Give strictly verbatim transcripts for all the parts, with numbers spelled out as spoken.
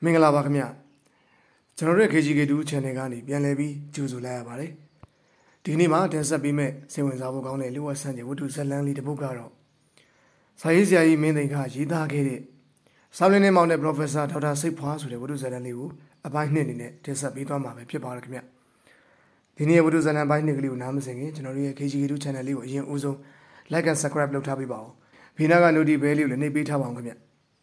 မင်္ဂလာပါခင်ဗျကျွန်တော်တို့ K G K two channel ကနေပြန်လည်ပြီးကြိုဆိုလိုက်ရပါတယ်ဒီနေ့မှာတင်ဆက်ပေးမဲ့စိတ်ဝင်စားဖို့ကောင်းတဲ့လူဝဆန်းကျင်ဝတ္ထုဇာတ်လမ်းလေးတစ်ပုဒ်ကတော့စာရေးဆရာကြီးမင်းသိန်းကရေးသားခဲ့တဲ့စာလင်းနဲ့မောင်တဲ့ Professor ဒေါက်တာစိတ်ဖွားဆိုတဲ့ဝတ္ထုဇာတ်လမ်းလေးကိုအပိုင်းနှစ်အနေနဲ့တင်ဆက်ပေးသွားမှာပဲဖြစ်ပါတယ်ခင်ဗျဒီနေ့ဝတ္ထုဇာတ်လမ်းပိုင်းနှစ်ကလေးကိုနားမစင်ခင်ကျွန်တော်တို့ရဲ့ K G K two channel လေးကိုအရင်ဦးဆုံး like and subscribe လုပ်ထားပေးပါဦးဘေးနားက notification bell လေးကိုလည်းနှိပ်ပေးထားပါအောင်ခင်ဗျ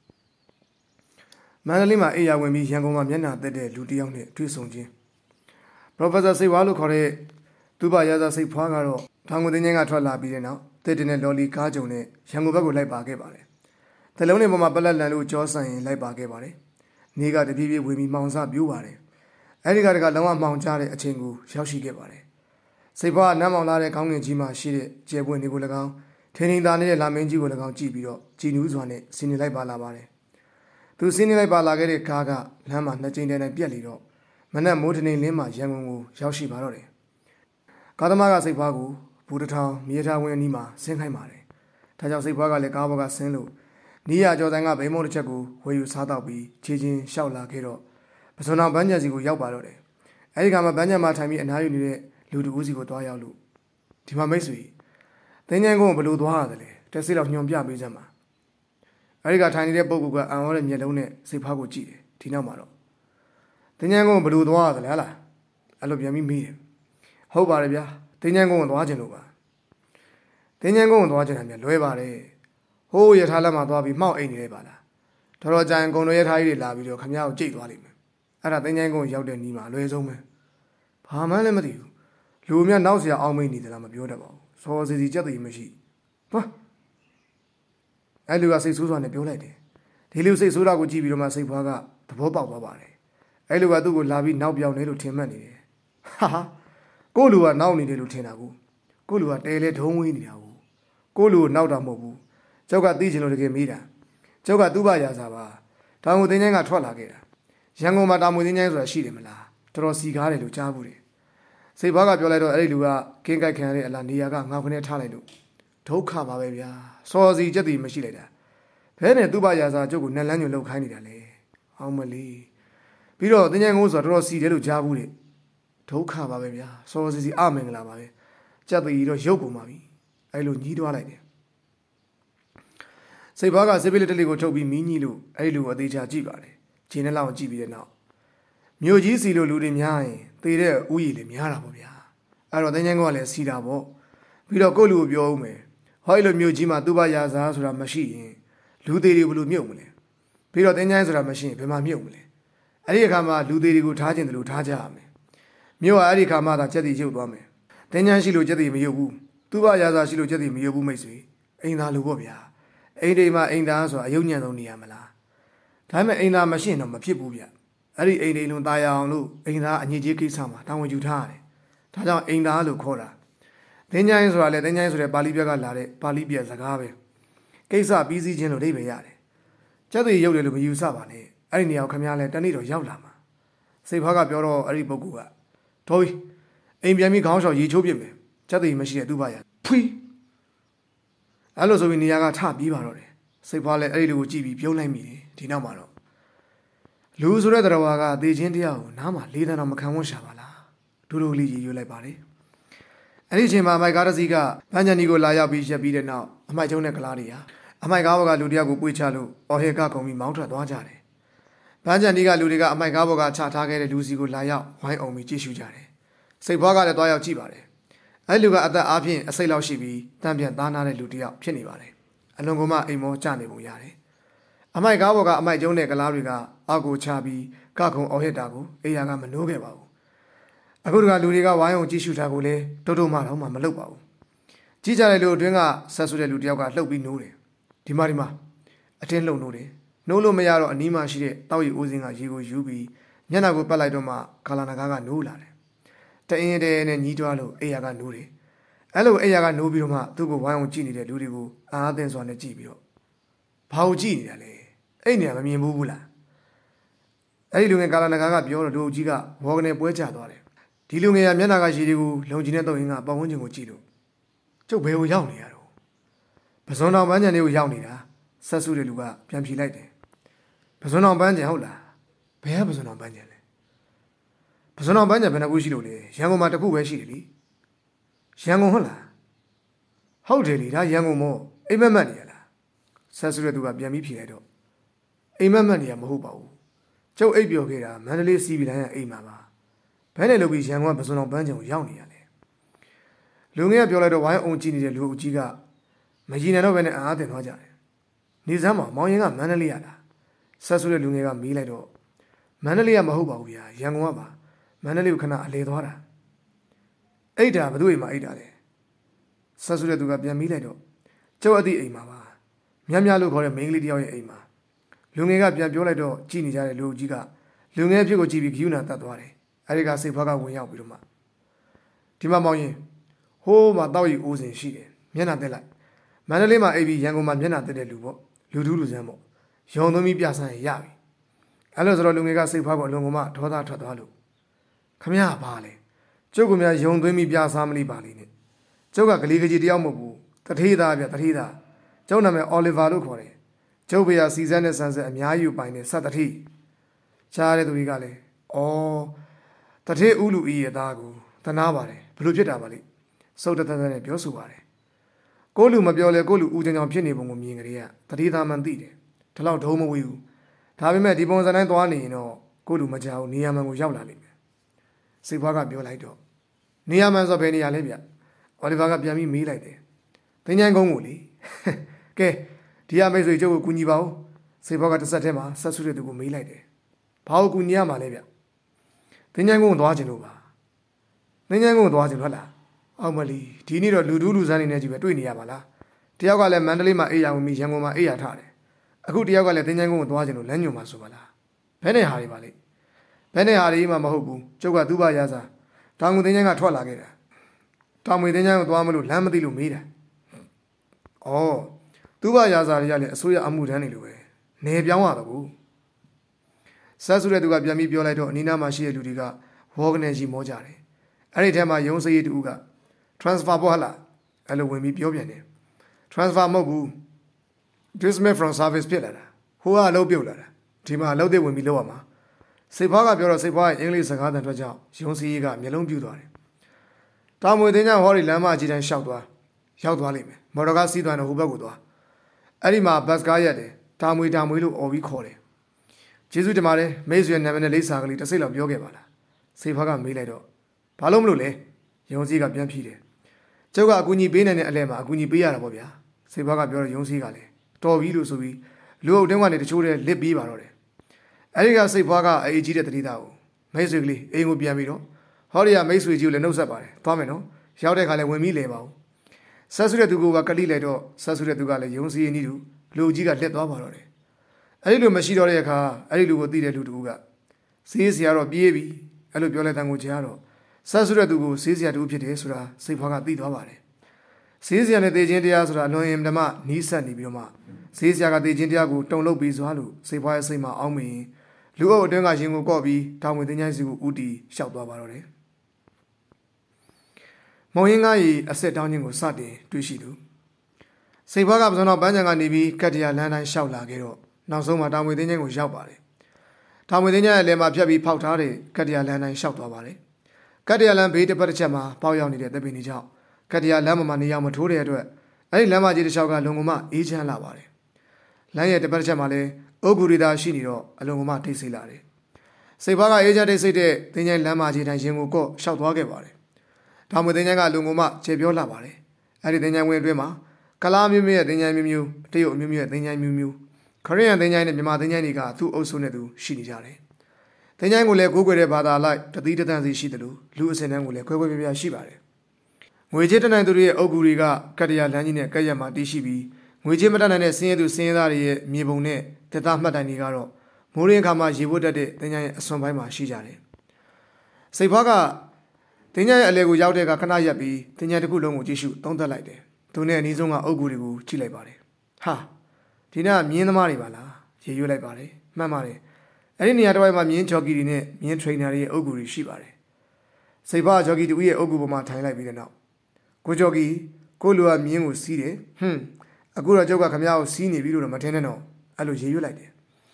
မန္တလေးမှာအေးရဝင်ပြီးရန်ကုန်မှာမျက်နှာသက်တဲ့လူတစ်ယောက်နဲ့တွေ့ဆုံခြင်း Professor စိတ်ဝါလို့ခေါ်တဲ့သူ့ဘာရာဇာစိတ်ဖွားကတော့ထောင်ကိုတင်းချင်းကထွက်လာပြီးတဲ့နောက်တစ်တင်နဲ့လော်လီကားကြုံနဲ့ရန်ကုန်ဘက်ကိုလိုက်ပါခဲ့ပါတယ်။တလုံးနဲ့ပေါ်မှာပလက်လန်လို့ကြောဆန်ရင်လိုက်ပါခဲ့ပါတယ်။နေကတပြေးပြေးဝင်ပြီးမှောင်စပြိုးပါတယ်။အဲဒီကတကလုံးဝမှောင်ကျတဲ့အချိန်ကိုရောက်ရှိခဲ့ပါတယ်။စိတ်ဖွားနမ်းမောင်လာတဲ့ခေါင်းငင်ကြီးမှာရှိတဲ့ကျဲပွင့်တွေကို၎င်းထင်းထင်းသားနေတဲ့လာမင်းကြီးကို၎င်းကြည့်ပြီးတော့ကြည်နူးစွာနဲ့စီနေလိုက်ပါလာပါတယ်။သူစီးနေလိုက်ပါလာခဲ့တဲ့ကားကလမ်းမှာနှစ်ကြိမ်တည်းနဲ့ပြက်လီတော့မနက်မိုးထနေလင်းမှာရန်ကုန်ကိုရောက်ရှိပါတော့တယ်ကားသမားကစိတ်ဖွားကိုဘူတထောင်မြေထားဝင်းအနီးမှာဆင်းခိုင်းပါတယ်ဒါကြောင့်စိတ်ဖွားကလည်းကားဘော်ကဆင်းလို့နီးရကျော်ဆိုင်ကဘိန်းမုံတစ်ချက်ကိုဝယ်ယူစားတော့ပြီးခြေချင်းလျှောက်လာခဲ့တော့ပစုံတော်ဘန်းကျန်စီကိုရောက်ပါတော့တယ်အဲဒီကမှဘန်းကျန်မှာထိုင်ပြီးအနားယူနေတဲ့လူတူဦးစီကိုတွားရောက်လို့ဒီမှာမိတ်ဆွေတင်းကျန်းကုန်းဘယ်လိုသွားရတယ်လဲတက်စီလောက်ညွန်ပြပေးစမ်းပါအဲဒီကထိုင်နေတဲ့ပုဂ္ဂိုလ်ကအံ့ဩတဲ့မျက်လုံးနဲ့စိတ်ဖွားကိုကြည့်တယ်ဒီနောက်မှာတော့တင်းကျန်းကုန်းဘယ်လိုသွားရတယ်လဲဟလားအဲ့လိုပြန်ပြီးမေးတယ်ဟုတ်ပါတယ်ဗျာတင်းကျန်းကုန်းကိုသွားခြင်းလို့ပါတင်းကျန်းကုန်းကိုသွားခြင်းတယ်မြလွဲပါတယ်ဟိုးရထားလက်မှာသွားပြီးမှောက်အိတ်နေလိုက်ပါလားတော်တော်ကြာရင်ကုန်းတော်ရထားကြီးတွေလာပြီးတော့ခမရကိုကြိတ်သွားလိမ့်မယ်အဲ့ဒါတင်းကျန်းကုန်းရောက်တဲ့နီးမှာအလွယ်ဆုံးပဲဘာမှလည်းမသိဘူးလူအများနောက်เสียအောင်မိတ်နေသလားမပြောတတ်ပါဘူးစောစီစီကြက်တည်မရှိဟာအဲ့လူကစိတ်ဆိုးစွာနဲ့ပြောလိုက်တယ်ဒီလူစိတ်ဆိုးတာကိုကြည့်ပြီးတော့မှစိတ်ဖွားကသဘောပေါက်သွားပါတယ်အဲ့လူကသူ့ကိုလာပြီးနောက်ပြောင်းနေလို့ထင်မှတ်နေတယ်ဟာဟာကိုလူကနောက်နေတယ်လို့ထင်တာကိုကိုလူကတဲလဲဒုံးဝေးနေတာကိုကိုလူကိုနောက်တာမဟုတ်ဘူးကျောက်ကသိချင်လို့တကယ်မေးတာကျောက်ကသူ့ဘာရာစာပါတောင်ကိုတင်းချမ်းကထွက်လာခဲ့တာရန်ကုန်မှာတောင်ကိုတင်းချမ်းဆိုတာရှိတယ်မလားတော်တော်စီကားတယ်လို့ကြားဘူးတယ်စိတ်ဖွားကပြောလိုက်တော့အဲ့ဒီလူကကင်းကြိုက်ခံရတဲ့အလားနေရာကငါခနဲ့ထားလိုက်လို့ဒုက္ခပါပဲဗျာစောစီကြက်တည်မရှိလိုက်တာဘဲနဲ့သူ့ဘာရာစာကျုပ်ကိုနက်လန်းညွန်လောက်ခိုင်းနေတာလေအောင်မလေးပြီးတော့တင်းကျန်းကုန်းဆိုတာတော်တော်စီတယ်လို့ကြားဘူးတဲ့ဒုက္ခပါပဲဗျာစောစီစီအမင်္ဂလာပါပဲကြက်တည်တော့ရုပ်ကုန်ပါပြီအဲ့လိုညီးတွားလိုက်တယ်စိတ်ဖွားကစေးပိလက်တလေးကိုထုတ်ပြီးမီးညှိလို့အဲ့လိုအသေးချာကြည့်ပါတယ်ခြေနဲ့လောက်ကြည့်ပြီးတဲ့နောက်မြို့ကြီးစီလို့လူတွေများရင်သေတဲ့ဥယျာဉ်လည်းများတာပေါ့ဗျာအဲ့တော့တင်းကျန်းကုန်းကလည်းစီတာပေါ့ပြီးတော့ကိုယ့်လူကိုပြောဦးမယ်ဟောအဲ့လိုမြို့ကြီးမှာသူ့ဘာရာစာဆိုတာမရှိရင်လူသေးတွေဘယ်လိုမြုပ်မလဲပြီးတော့တင်းကျန်းဆိုတာမရှိရင်ဘယ်မှာမြုပ်မလဲအဲ့ဒီအခါမှာလူသေးတွေကိုထားခြင်းတယ်လို့ထားကြရမယ်မြို့ကအဲ့ဒီအခါမှသာကြက်တီရုပ်သွားမယ်တင်းကျန်းရှိလို့ကြက်တီမရုပ်ဘူးသူ့ဘာရာစာရှိလို့ကြက်တီမရုပ်ဘူးမိတ်ဆွေအိမ်သားလိုပေါ့ဗျာအိမ်တွေမှာအိမ်သားဆိုတာအယုံညံဆုံးနေရမလားဒါပေမဲ့အိမ်သားမရှိရင်တော့မဖြစ်ဘူးဗျအဲ့ဒီအိမ်တွေလုံးตายအောင်လို့အိမ်သားအညစ်အကြေးကိစ္စမှာတာဝန်ယူထားရတယ်ဒါကြောင့်အိမ်သားလို့ခေါ်တာတင်းကျန်းဆိုတာလေတင်းကျန်းဆိုတဲ့ပါဠိပြက်ကလာတဲ့ပါဠိပြက်စကားပဲကိစ္စပြီးစီးခြင်းလို့အဓိပ္ပာယ်ရတယ်ကျက်တွေရုပ်တယ်လို့မယူဆပါနဲ့အဲ့ဒီနေရာကိုခမရလဲတနေ့တော့ရောက်လာမှာစိတ်ဖွားကပြောတော့အဲ့ဒီပုဂ္ဂိုလ်ကတော်ပြီအိမ်ပြန်ပြီးခေါင်းရှောင်ရေချိုးပြစ်မယ်ကျက်တွေမရှိတဲ့သူ့ဘာရဖွီးအဲ့လိုဆိုပြီးနေရာကထပြေးပါတော့တယ်စိတ်ဖွားလဲအဲ့ဒီလူကိုကြည့်ပြီးပြုံးလိုက်မိတယ်ဒီနောက်မှာတော့လူဆိုတဲ့တော်ကသေချင်းတရားကိုနားမှာလေးတန်းတော့မခံဝန်းရှာပါလားဒူဒူလေးရေရွလိုက်ပါတယ်အဲ့ဒီအချိန်မှာမိုက်ကားတစ်စီးကဗန်းချန်ကြီးကိုလာရောက်ပြီးရက်ပြီးတဲ့နောက်အမိုက်ကျုံးတဲ့ကလားတွေဟာအမိုက်ကားဘော်ကလူတယောက်ကိုပွေချလို့အော်ဟေကကုန်ပြီးမောင်းထွက်သွားကြတယ်ဗန်းချန်ကြီးကလူတွေကအမိုက်ကားဘော်ကချထားခဲ့တဲ့လူစီကိုလာရောက်ဝိုင်းအောင်ပြီးကြည့်ရှုကြတယ်စိတ်ဖွားကလည်းသွားရောက်ကြည့်ပါတယ်အဲ့လူကအသက်အားဖြင့်အစိတ်လောက်ရှိပြီးတံပြန်သားနာတဲ့လူတယောက်ဖြစ်နေပါတယ်အလွန်ကမှအိမ်မောကျနေပုံရတယ်အမိုက်ကားဘော်ကအမိုက်ကျုံးတဲ့ကလားတွေကအောက်ကိုချပြီးကခုံအော်ဟစ်တာကိုအေးရကမနှိုးခဲ့ပါဘူးအခုတကလူတွေကဝိုင်းအောင်ကြည့်ရှုတာကိုလည်းတိုးတိုးမှတော့မှမလုပ်ပါဘူးကြည့်ကြတဲ့လူအတွင်းကဆက်ဆွတဲ့လူတယောက်ကလှုပ်ပြီးနိုးတယ်ဒီမှာဒီမှာအတင်းလှုပ်နိုးတယ်နိုးလို့မရတော့အနီးမှာရှိတဲ့တောက်ရီအိုးစင်းကရေကိုယူပြီးမျက်နှာကိုပတ်လိုက်တော့မှကာလာနာကားကနိုးလာတယ်တအင်းတဲနဲ့ညီးတွားလို့အေးရကနိုးတယ်အဲ့လိုအေးရကနိုးပြီးတော့မှသူ့ကိုဝိုင်းအောင်ကြည့်နေတဲ့လူတွေကိုအာအသင်းစွာနဲ့ကြည့်ပြီးတော့ဘာကိုကြည့်နေတာလဲအဲ့နေရာမမြင်ဘူးဘူးလားအဲ့ဒီလူငယ်ကာလာနာကားကပြောတော့လူကြီးကဘောကနေပွဲချသွားတယ်ဒီလူငယ်ကမျက်နှာကရှည်တွေကိုလုံကြီးနဲ့တော့ရင်ကပတ်ဝန်းကျင်ကိုကြည့်လို့ကျုပ်ဘယ်ကိုရောက်နေရတော့ပဇွန်တော်ပန်းချန်လေးကိုရောက်နေတာဆက်စုတဲ့လူကပြန်ဖြေလိုက်တယ်ပဇွန်တော်ပန်းချန်ဟုတ်လားဘယ်ကပစွန်တော်ပန်းချင်လဲပစွန်တော်ပန်းချင်ဘယ်နှခုရှိလို့လဲရန်ကုန်မှာတစ်ခုပဲရှိတယ်လေရန်ကုန်ဟုတ်လားဟုတ်တယ်လေဒါရန်ကုန်မို့အိမ်မက်မက်နေရလားဆက်ဆိုတဲ့သူကပြန်ပြီးဖြေလိုက်တော့အိမ်မက်မက်နေရမဟုတ်ပါဘူးကျုပ်အိပ်ပျော်ခဲ့တာမန္တလေးစီးပြီးတိုင်းအိမ်မှာပါဘယ်နဲ့လုပ်ပြီးရန်ကုန်ကပစွန်တော်ပန်းချင်ကိုရောက်နေရလဲလူငယ်ကပြောလိုက်တော့ဝိုင်းအောင်ကြည့်နေတဲ့လူအကြီးကမကြီးနေတော့ဘယ်နဲ့အားတင်သွားကြတယ်နေစမ်းမှာမောင်ရင်ကမန္တလေးရလားဆက်ဆိုတဲ့လူငယ်ကမေးလိုက်တော့မန္တလေးကမဟုတ်ပါဘူးဗျာရန်ကုန်ကပါမန္တလေးကိုခဏအလဲသွားတာအိတ်တာဘယ်သူအိမ်မှာအိတ်တာလဲဆက်ဆိုတဲ့သူကပြန်မေးလိုက်တော့ကျုပ်အသည့်အိမ်မှာပါမြတ်မြလို့ခေါ်တဲ့မိန်းကလေးတယောက်ရဲ့အိမ်မှာလူငယ်ကပြန်ပြောလိုက်တော့ကြည်နေကြတဲ့လူကြီးကလူငယ်ဖြစ်ကိုကြည့်ပြီးဂယုဏတတ်သွားတယ်အဲဒီကစိတ်ဖွားကဝင်ရောက်ပြီးတော့မှဒီမှာမောင်ရင်ဟိုးမှာတောက်ရီအိုးစင်ရှိတယ်မျက်နှာတက်လိုက်မန္တလေးမှာအိပ်ပြီးရန်ကုန်မှာမျက်နှာတက်တဲ့လူပေါ့လူထူးလူစမ်းပေါ့ရုံသွင်းပြီးပြဆန်းရပြီအဲ့လိုဆိုတော့လူငယ်ကစိတ်ဖွားကအလွန်ကမှဒေါသထွက်သွားလို့ခမရပါလေကျုပ်ကများရုံသွင်းပြီးပြဆန်းမလို့ပါလိမ့်နဲ့ကျုပ်ကကလေးကကြီးတယောက်မဟုတ်ဘူးတထေးသားဗျတထေးသားကျုပ်နာမည်အော်လီဗာလို့ခေါ်တယ်ကျုပ်ဖေကစီစန်းနဲ့ဆန်းဆက်အများကြီးပိုင်တဲ့ဆက်တထေးရှားတဲ့သူတွေကလည်းအော်တထေးဦးလူကြီးရဲ့သားကိုတနာပါတယ်ဘလို့ဖြစ်တာပါလိစုတ်တသက်နဲ့ပြောဆိုပါတယ်ကိုလူမပြောလဲကိုလူဦးချင်ချောင်ဖြစ်နေပုံကိုမြင်ကြရတတိသားမှန်သိတယ်ဒီလောက်ဒုံမဝေးဘူးဒါပေမဲ့ဒီပုံစံတိုင်းသွားနေရင်တော့ကိုလူမကြောက်နေရာမှန်ကိုရောက်လာလိမ့်မယ်စိတ်ဖွားကပြောလိုက်တော့နေရာမှန်ဆိုဘယ်နေရာလဲဗျအော်လီဗာကပြန်ပြီးမေးလိုက်တယ်သင်္ချိုင်းကုန်းကိုလေကဲဒီအမိတ်ဆွေကျုပ်ကိုကူညီပါဦးစိတ်ဖွားကတစ်ဆက်ထဲမှာဆက်ဆုတဲ့သူကိုမေးလိုက်တယ်ဘာလို့ကူညီရမှာလဲဗျသင်္ချိုင်းကုန်းကိုသွားခြင်းလို့ပါသင်္ချိုင်းကုန်းကိုသွားခြင်းဟုတ်လားအောင်မလီဒီနေ့တော့လူတူးလူစမ်းနေနေကြီးပဲတွေ့နေရပါလားတယောက်ကလည်းမန္တလေးမှာအေးရဝင်ပြီးရန်ကုန်မှာအေးရထားတယ်အခုတယောက်ကလည်းသင်္ချိုင်းကုန်းကိုသွားခြင်းလို့လမ်းညွှန်မှာဆိုပါလားဘယ်နဲ့ဟာတွေပါလိဘယ်နဲ့ဟာတွေမှမဟုတ်ဘူးကျုပ်ကသူ့ဘာရစားတောင်ငူသင်္ချိုင်းကထွက်လာခဲ့တာတောင်ငူသင်္ချိုင်းကိုသွားမလို့လမ်းမသိလို့မေးတာဩသူ့ဘာရစားတွေကလည်းအစိုးရအမှုထမ်းနေလို့ပဲနေပြောင်းရတော့ဘူးဆက်စုတဲ့သူကပြန်ပြီးပြောလိုက်တော့အနီးနားမှာရှိတဲ့လူတွေကဝေါကနေကြီးမောကြတယ်အဲ့ဒီထဲမှာရုံးစည်းတူက transfer ပေါ့ဟလားအဲ့လိုဝင်ပြီးပြောပြန်တယ် transfer မဟုတ်ဘူး dismiss from service ဖြစ်လာတာဟိုကအလုပ်ပြုတ်လာတာဒီမှာအလုပ်တွေဝင်ပြီးလုပ်ရမှာစိတ်ဖွားကပြောတော့စိတ်ဖွားရဲ့အင်္ဂလိပ်စကားသံထွက်ကြောင်းရုံးစည်းကမျက်လုံးပြူသွားတယ်တောင်မွေတင်ကြဟောဒီလမ်းမကြီးတိုင်းရှောက်သွားရောက်သွားလိမ့်မယ်မော်တော်ကားစီးသွားတော့ဟိုဘက်ကိုသွားအဲ့ဒီမှာဘတ်ကားရက်တယ်တောင်မွေတောင်မွေလို့អော်ပြီးခေါ်တယ်ကျေးဇူးတင်ပါတယ်မိတ်ဆွေနာမည်နဲ့လိပ်စာကလေးတစ်စိတ်လောက်ပြောခဲ့ပါလားစိတ်ဖွားကမေးလိုက်တော့ဘာလို့မလို့လဲရုံးစည်းကပြန်ဖြေတယ်ကျုပ်ကအကူအညီပေးနိုင်တဲ့အလဲမှာအကူအညီပေးရတာပေါ့ဗျာစိတ်ဖွားကပြောတော့ရုံးစည်းကလည်းတော်ပြီလို့ဆိုပြီးလူအုပ်တင်းကနေတချို့တဲ့လစ်ပြီးပါတော့တယ်အဲ့ဒီကစိတ်ဖွားကအေးကြီးတဲ့တတိသားကိုမိတ်ဆွေကလေးအိမ်ကိုပြန်ပြီးတော့ဟောဒီကမိတ်ဆွေကြီးကိုလည်းနှုတ်ဆက်ပါတယ်သွားမယ်နော်ရောက်တဲ့ခါလည်းဝင်ပြီးလဲပါဦးဆက်ဆုတဲ့သူကကလိလိုက်တော့ဆက်ဆုတဲ့သူကလည်းရုံးစည်းရင်းဤသူလူကြီးကလက်သွားပါတော့တယ်အဲ့ဒီလိုမရှိတော့တဲ့အခါအဲ့ဒီလူကိုသိတဲ့လူတူကစေးစရာတော့ပြေးပြီအဲ့လိုပြောလိုက်တဲ့ကိုကြားတော့ဆက်ဆုတဲ့သူကိုစေးစရာတူဖြစ်တယ်ဆိုတာစိတ်ဖွားကသိသွားပါတယ်စေးစရာနဲ့တေခြင်းတရားဆိုတာအလွန်အင်ဓမ္မနီးစပ်နေပြီးတော့မှစေးစရာကတေခြင်းတရားကိုတုံလုပ်ပြီးစွာလို့စိတ်ဖွားရဲ့စိတ်မှာအောင်းမင်းလူအုပ်အတွင်းကရင်ကိုကော့ပြီးတောင်ဝင်တင်းချိုင်းစီကိုဥတီလျှောက်သွားပါတော့တယ်မောင်ရင်ကကြီးအဆက်တောင်းခြင်းကိုစတင်တွေ့ရှိသူစိတ်ဖွားကပစုံတော်ပန်းချံကနေပြီးကတ်တရာလမ်းတိုင်းလျှောက်လာခဲ့တော့နောက်ဆုံးမှာတောင်ဝင်တင်းချိုင်းကိုရောက်ပါတယ်တောင်ဝင်တင်းချိုင်းရဲ့လယ်မှာဖြတ်ပြီးဖောက်ထားတဲ့ကတ်တရာလမ်းတိုင်းလျှောက်သွားပါတယ်ကတ်တရာလမ်းဘေးတစ်ပတ်တစ်ချက်မှာပေါက်ရောက်နေတဲ့တပ်ပင်တွေကြောင့်ကတ်တရာလမ်းမှာနေရောက်မထိုးတဲ့အတွက်အဲ့ဒီလမ်းမကြီးတစ်လျှောက်ကလုံကမအေးချမ်းလာပါတယ်လမ်းရဲ့တစ်ပတ်တစ်ချက်မှာလည်းအုတ်ဂူရီသာရှိနေတော့အလုံကမတိတ်ဆိတ်လာတယ်စိတ်ဖွားကအေးချမ်းတိတ်ဆိတ်တဲ့တင်းချိုင်းလမ်းမကြီးတိုင်းရင်ကိုကော့လျှောက်သွားခဲ့ပါတယ်တောင်ဝင်တင်းချိုင်းကလုံကမခြေပြောလာပါတယ်အဲ့ဒီတင်းချိုင်းဝင်အတွင်းမှာကလားမျိုးမျိုးရဲ့တင်းချိုင်းမျိုးမျိုးတရုတ်မျိုးမျိုးရဲ့တင်းချိုင်းမျိုးမျိုးခရီးရန်တင်းချိုင်းနဲ့မြန်မာတင်းချိုင်းတွေကသူ့အုပ်စုနဲ့သူရှိနေကြတယ်။တင်းချိုင်းကိုလည်းကိုးကွယ်တဲ့ဘာသာလိုက်တတိတသန့်စီရှိတယ်လို့လူအစင်တန်းကိုလည်းခွဲခွဲပြားပြားရှိပါတယ်။ငွေကြေးတနိုင်သူတွေရဲ့အုပ်ကူတွေကကတ္တရာလမ်းကြီးနဲ့ကက်ရက်မှာတည်ရှိပြီးငွေကြေးမတတ်နိုင်တဲ့ဆင်းရဲသူဆင်းရဲသားတွေရဲ့မြေပုံနဲ့တက်သားမှတ်တိုင်တွေကတော့မိုးရင်းခါမှာရေဝတ်တတ်တဲ့တင်းချိုင်းရဲ့အစွန်ပိုင်းမှာရှိကြတယ်။စိတ်ဖွားကတင်းချိုင်းရဲ့အလဲကိုရောက်တဲ့ကခဏရက်ပြီးတင်းချိုင်းတစ်ခုလုံးကိုကြည့်ရှုသုံးသပ်လိုက်တယ်။သူနဲ့အနီးဆုံးကအုပ်ကူတွေကိုကြည့်လိုက်ပါတယ်။ဟာဒီနာမြင်းသမားတွေပါလားရေရွတ်လိုက်ပါတယ်မှန်ပါတယ်အဲ့ဒီနေရာတစ်ဝိုက်မှာမြင်းဂျော်ကီတွေနဲ့မြင်းထရိန်နာတွေရဲ့အုပ်ကူတွေရှိပါတယ်စိတ်ဖွားဂျော်ကီတူရဲ့အုပ်ကူပေါ်မှာထိုင်လိုက်ပြီးတဲ့နောက်ကိုဂျော်ကီကိုလူကမြင်းကိုစီးတယ်ဟွန်းအခုတော့ကျုပ်ကခမရကိုစီးနေပြီလို့တော့မထင်နဲ့တော့အဲ့လိုရေရွတ်လိုက်တယ်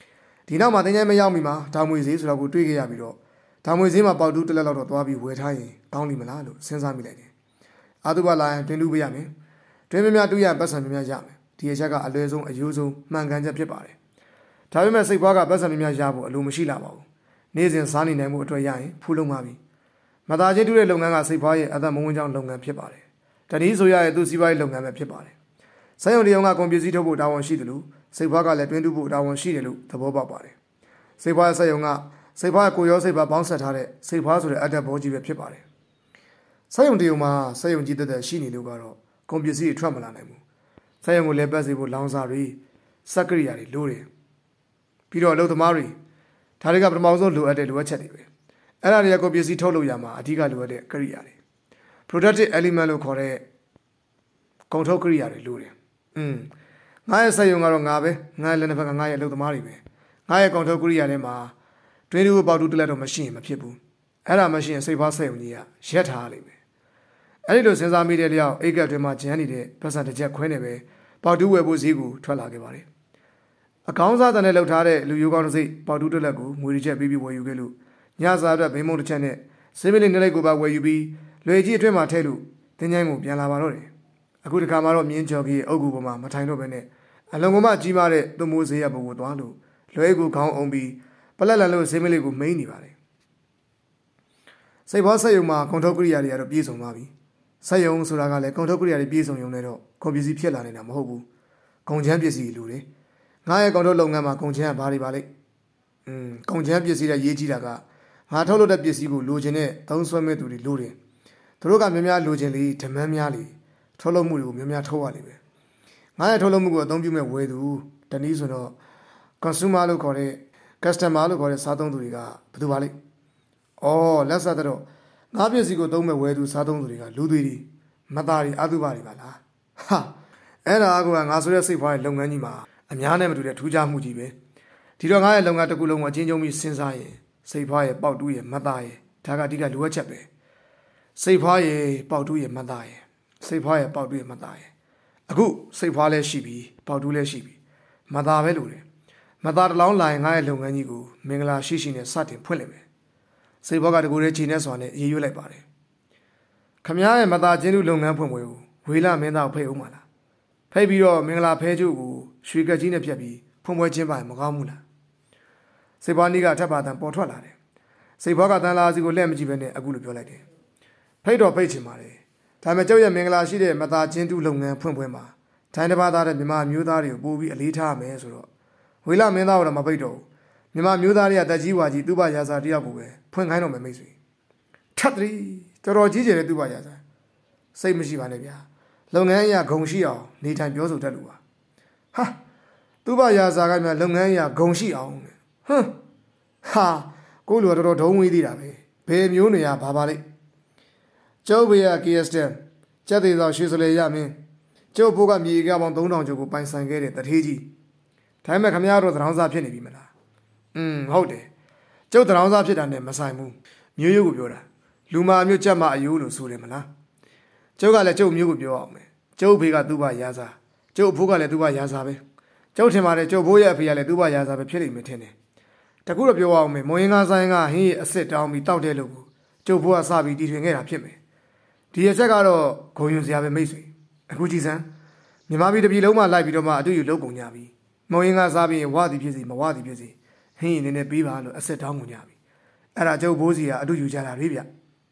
ဒီနောက်မှာတင်းကျပ်မရောက်မီမှာဒါမွေဈေးဆိုတော့ကိုတွေးခဲ့ရပြီးတော့ဒါမွေဈေးမှာပေါတူးတစ်လက်လောက်တော့သွားပြီးဝယ်ထားရင်ကောင်းလိမ့်မလားလို့စဉ်းစားမိလိုက်တယ်အာသူဘလာရင်တွင်တူးပေးရမယ်တွင်များများတူးရပတ်စံများများရမယ်ဒီအချက်ကအလွယ်ဆုံးအယိုးဆုံးမှန်ကန်ချက်ဖြစ်ပါတယ်ဒါပေမဲ့စိတ်ပွားကပတ်စံများများရဖို့အလိုမရှိလာပါဘူးနေ့စဉ်စားနေနိုင်မှုအတွက်ရရင်ဖူးလုံးပါပြီမသားချင်းတူးတဲ့လုပ်ငန်းကစိတ်ပွားရဲ့အသက်မွေးကြောင်းလုပ်ငန်းဖြစ်ပါတယ်တနည်းဆိုရရဲ့သူစီးပွားရေးလုပ်ငန်းပဲဖြစ်ပါတယ်စက်ရုံတရုံကကွန်ပျူတာထုတ်ဖို့တာဝန်ရှိတယ်လို့စိတ်ဖွားကလည်းတွင်းတူဖို့တာဝန်ရှိတယ်လို့သဘောပေါက်ပါတယ်စိတ်ဖွားစက်ရုံကစိတ်ဖွားကိုရောစိတ်ပါပေါင်းဆက်ထားတဲ့စိတ်ဖွားဆိုတဲ့အတက်ဘောကြီးပဲဖြစ်ပါတယ်စက်ရုံတရုံမှာစက်ရုံကြီးတက်တက်ရှိနေလို့ကတော့ကွန်ပျူတာထွက်မလာနိုင်ဘူးစက်ရုံကိုလည်းပတ်စေဖို့လောင်စာတွေစက်ကရိယာတွေလိုတယ်ပြီးတော့အလုပ်သမားတွေဒါတွေကပထမဆုံးလိုအပ်တဲ့လိုအပ်ချက်တွေပဲအဲ့ဒါတွေကကွန်ပျူတာထုတ်လို့ရမှာအဓိကလိုအပ်တဲ့ကိရိယာတွေ productive element လို့ခေါ်တဲ့ကုန်ထုတ်ကိရိယာတွေလိုတယ်อืมငါရဲ့စက်ရုံကတော့ငါပဲငါရဲ့လက်နှစ်ဖက်ကငါရဲ့အလုပ်သမားတွေပဲငါရဲ့ကောင်ထုတ်ကိရိယာထဲမှာတွင်းတူပေါတူးတလက်တော့မရှိရင်မဖြစ်ဘူးအဲ့ဒါမရှိရင်စိတ်ဖွားစက်ရုံကြီးကရက်ထားလိမ့်မယ်အဲ့ဒီလိုစဉ်းစားမိတဲ့လျောက်အိတ်ကပ်တွင်မှာဂျန်နေတဲ့ပတ်စံတစ်ချက်ခွဲနေပဲပေါတူးဝယ်ဖို့ဈေးကိုထွက်လာခဲ့ပါတယ်အကောင်းစားတဲ့နဲ့လှုပ်ထားတဲ့လူယိုကောင်းတစ်စိတ်ပေါတူးတလက်ကိုငွေတစ်ချက်ပေးပြီးဝယ်ယူခဲ့လို့ညစာအတွက်ဘိန်းမုံတစ်ချက်နဲ့စေးမလေးနှစ်လိုက်ကိုပါဝယ်ယူပြီးလွယ်ကြီးအတွင်းမှာထည့်လို့တင်းချိုင်းကိုပြန်လာပါတော့တယ်အခုတခါမှတော့မြင်းကြော်ကြီးအုပ်ကူပေါ်မှာမထိုင်တော့ဘဲနဲ့အလုံကမကြီးမားတဲ့သွမိုးဈေးရဘုံကိုသွားလို့လွဲကူခေါင်းအောင်ပြီးပလက်လန်လို့ဈေးမလေးကိုမိန်နေပါတယ်စိတ်ဘောဆက်ယုံမှာကွန်ထုတ်ကိရိယာတွေကတော့ပြည့်စုံပါပြီဆက်ယုံဆိုတာကလည်းကွန်ထုတ်ကိရိယာတွေပြည့်စုံရုံနဲ့တော့ကွန်ပျူတာဖြစ်လာနေတာမဟုတ်ဘူးကုန်ချမ်းပစ္စည်းလိုတယ်ငါရဲ့ကွန်ထုတ်လုပ်ငန်းမှာကုန်ချမ်းကဘာတွေပါလိမ့်อืมကုန်ချမ်းပစ္စည်းတဲ့ရေးကြီးတာကငါထုတ်လုပ်တဲ့ပစ္စည်းကိုလိုချင်တဲ့သုံးဆွဲမဲ့သူတွေလိုတယ်သူတို့ကများများလိုချင်လေဓမန်းများလေထုတ်လုပ်မှုတွေကိုများများထုတ်ရလိမ့်မယ်ငါရဲ့ထုတ်လုပ်မှုကိုအသုံးပြုမဲ့ဝယ်သူတနည်းဆိုတော့ consumer လို့ခေါ်တဲ့ customer လို့ခေါ်တဲ့စားသုံးသူတွေကဘယ်သူပါလိမ့်အော်လက်ဆက်တော့ငါပစ္စည်းကိုသုံးမဲ့ဝယ်သူစားသုံးသူတွေကလူတွေတွေမသားတွေအတုပါတွေပါလားဟာအဲ့ဒါကငါဆိုတဲ့စိတ်ဖွားရဲ့လုပ်ငန်းကြီးမှာအများနဲ့မတူတဲ့ထူးခြားမှုကြီးပဲဒီတော့ငါရဲ့လုပ်ငန်းတစ်ခုလုံးကိုအချင်းချင်းပြီးစဉ်းစားရင်စိတ်ဖွားရဲ့ပေါက်တူးရဲ့မသားရဲ့ဒါကအဓိကလိုအပ်ချက်ပဲစိတ်ဖွားရဲ့ပေါက်တူးရဲ့မသားရဲ့စိတ်ဖွားရဲ့ပေါက်တူးရဲ့မသားရဲ့အခုစိတ်ဖွားလည်းရှိပြီပေါက်တူးလည်းရှိပြီမသားပဲလို့တယ်မသားတလောင်းလာရင်ငါရဲ့လုပ်ငန်းကြီးကိုမင်္ဂလာရှိရှိနဲ့စတင်ဖွင့်လိုက်မယ်စိတ်ဖွားကတကူတဲ့ချိန်နဲ့စွာနဲ့ရေးရွက်လိုက်ပါတယ်ခမည်းရဲ့မသားချင်းလူလုပ်ငန်းဖွင့်ပွဲကိုဝေလာမင်းသားဖိတ်အောင်ပါလားဖိတ်ပြီးတော့မင်္ဂလာဖဲကျုပ်ကိုရွှေကက်ကြီးနဲ့ဖြတ်ပြီးဖွင့်ပွဲကျင်းပရင်မကောင်းဘူးလားစိတ်ဖွားနီးကထပ်ပါတန်ပေါ်ထွက်လာတယ်စိတ်ဖွားကတန်လာစီကိုလက်မကြည့်ပဲနဲ့အခုလိုပြောလိုက်တယ်ဖိတ်တော့ဖိတ်ချင်ပါတယ်ဒါပေမဲ့ကျောက်ရဲ့မင်္ဂလာရှိတဲ့မသားချင်းတူလုပ်ငန်းဖွင့်ပွဲမှာထိုင်းတစ်ပါးသားတဲ့မြန်မာမျိုးသားတွေကိုပို့ပြီးအလေးထားမယ်ဆိုတော့ဝေလာမင်းသားကတော့မပိတ်တော့ဘူးမြန်မာမျိုးသားတွေကတက်ကြီးဝါကြီးသူ့ဘရာစာတယောက်ကိုပဲဖွင့်ခိုင်းတော့မယ်မိတ်ဆွေထပ်တရီတော်တော်ကြီးကျယ်တဲ့သူ့ဘရာစာစိတ်မရှိပါနဲ့ဗျာလုပ်ငန်းအရာဂုံရှိအောင်နေထိုင်ပြောဆိုတတ်လို့ပါဟာသူ့ဘရာစာကမှလုပ်ငန်းအရာဂုံရှိအောင်ဟမ်ဟာကိုလူကတော့တော်တော်ဒုံးဝေးသေးတာပဲဘယ်မျိုးနေရဘာပါလိမ့်ကျောက်ဘေးက ကေ အက်စ် တက်ကျက်သေးသောရွှေစလဲရမင်းကျောက်ဘိုးကမြေကပေါင်းသုံးထောင်ကျော်ကိုပိုင်ဆိုင်ခဲ့တဲ့တထေးကြီးဒါပေမဲ့ခမရတော့သံတော်စားဖြစ်နေပြီမလားอืมဟုတ်တယ်ကျောက်သံတော်စားဖြစ်တာနဲ့မဆိုင်ဘူးမျိုးရိုးကိုပြောတာလူမာမျိုးကြက်မအယိုးလို့ဆိုတယ်မလားကျောက်ကလည်းကျောက်မျိုးကိုပြောအောင်မယ်ကျောက်ဖေကသူ့ဘရာစာကျောက်အဖိုးကလည်းသူ့ဘရာစာပဲကျောက်ထင်ပါတယ်ကျောက်ဘိုးရဲ့အဖေကလည်းသူ့ဘရာစာပဲဖြစ်လိမ့်မယ်ထင်တယ်တကူတော့ပြောအောင်မယ်မွေးငါဆိုင်ကဟင်းရဲ့အစ်စ်တောင်းပြီးတောက်တဲ့လို့ကိုကျောက်ဘိုးကစပြီးတီထွင်ခဲ့တာဖြစ်မယ်ဒီအချက်ကတော့ဂုံယူစရာပဲမိတ်ဆွေအခုကြည်စမ်းမြန်မာပြည်တစ်ပြည်လုံးမှာလိုက်ပြီးတော့မှအတူယူလုပ်ကုန်ကြပြီမုံရင်ကစားပြီးဝါသည်ဖြစ်စီမဝါသည်ဖြစ်စီဟင်းရင်နည်းနည်းပေးပါလို့အဆက်တောင်းကုန်ကြပြီအဲ့ဒါကျုပ်ဘိုးစီကအတူယူကြတာပဲဗျ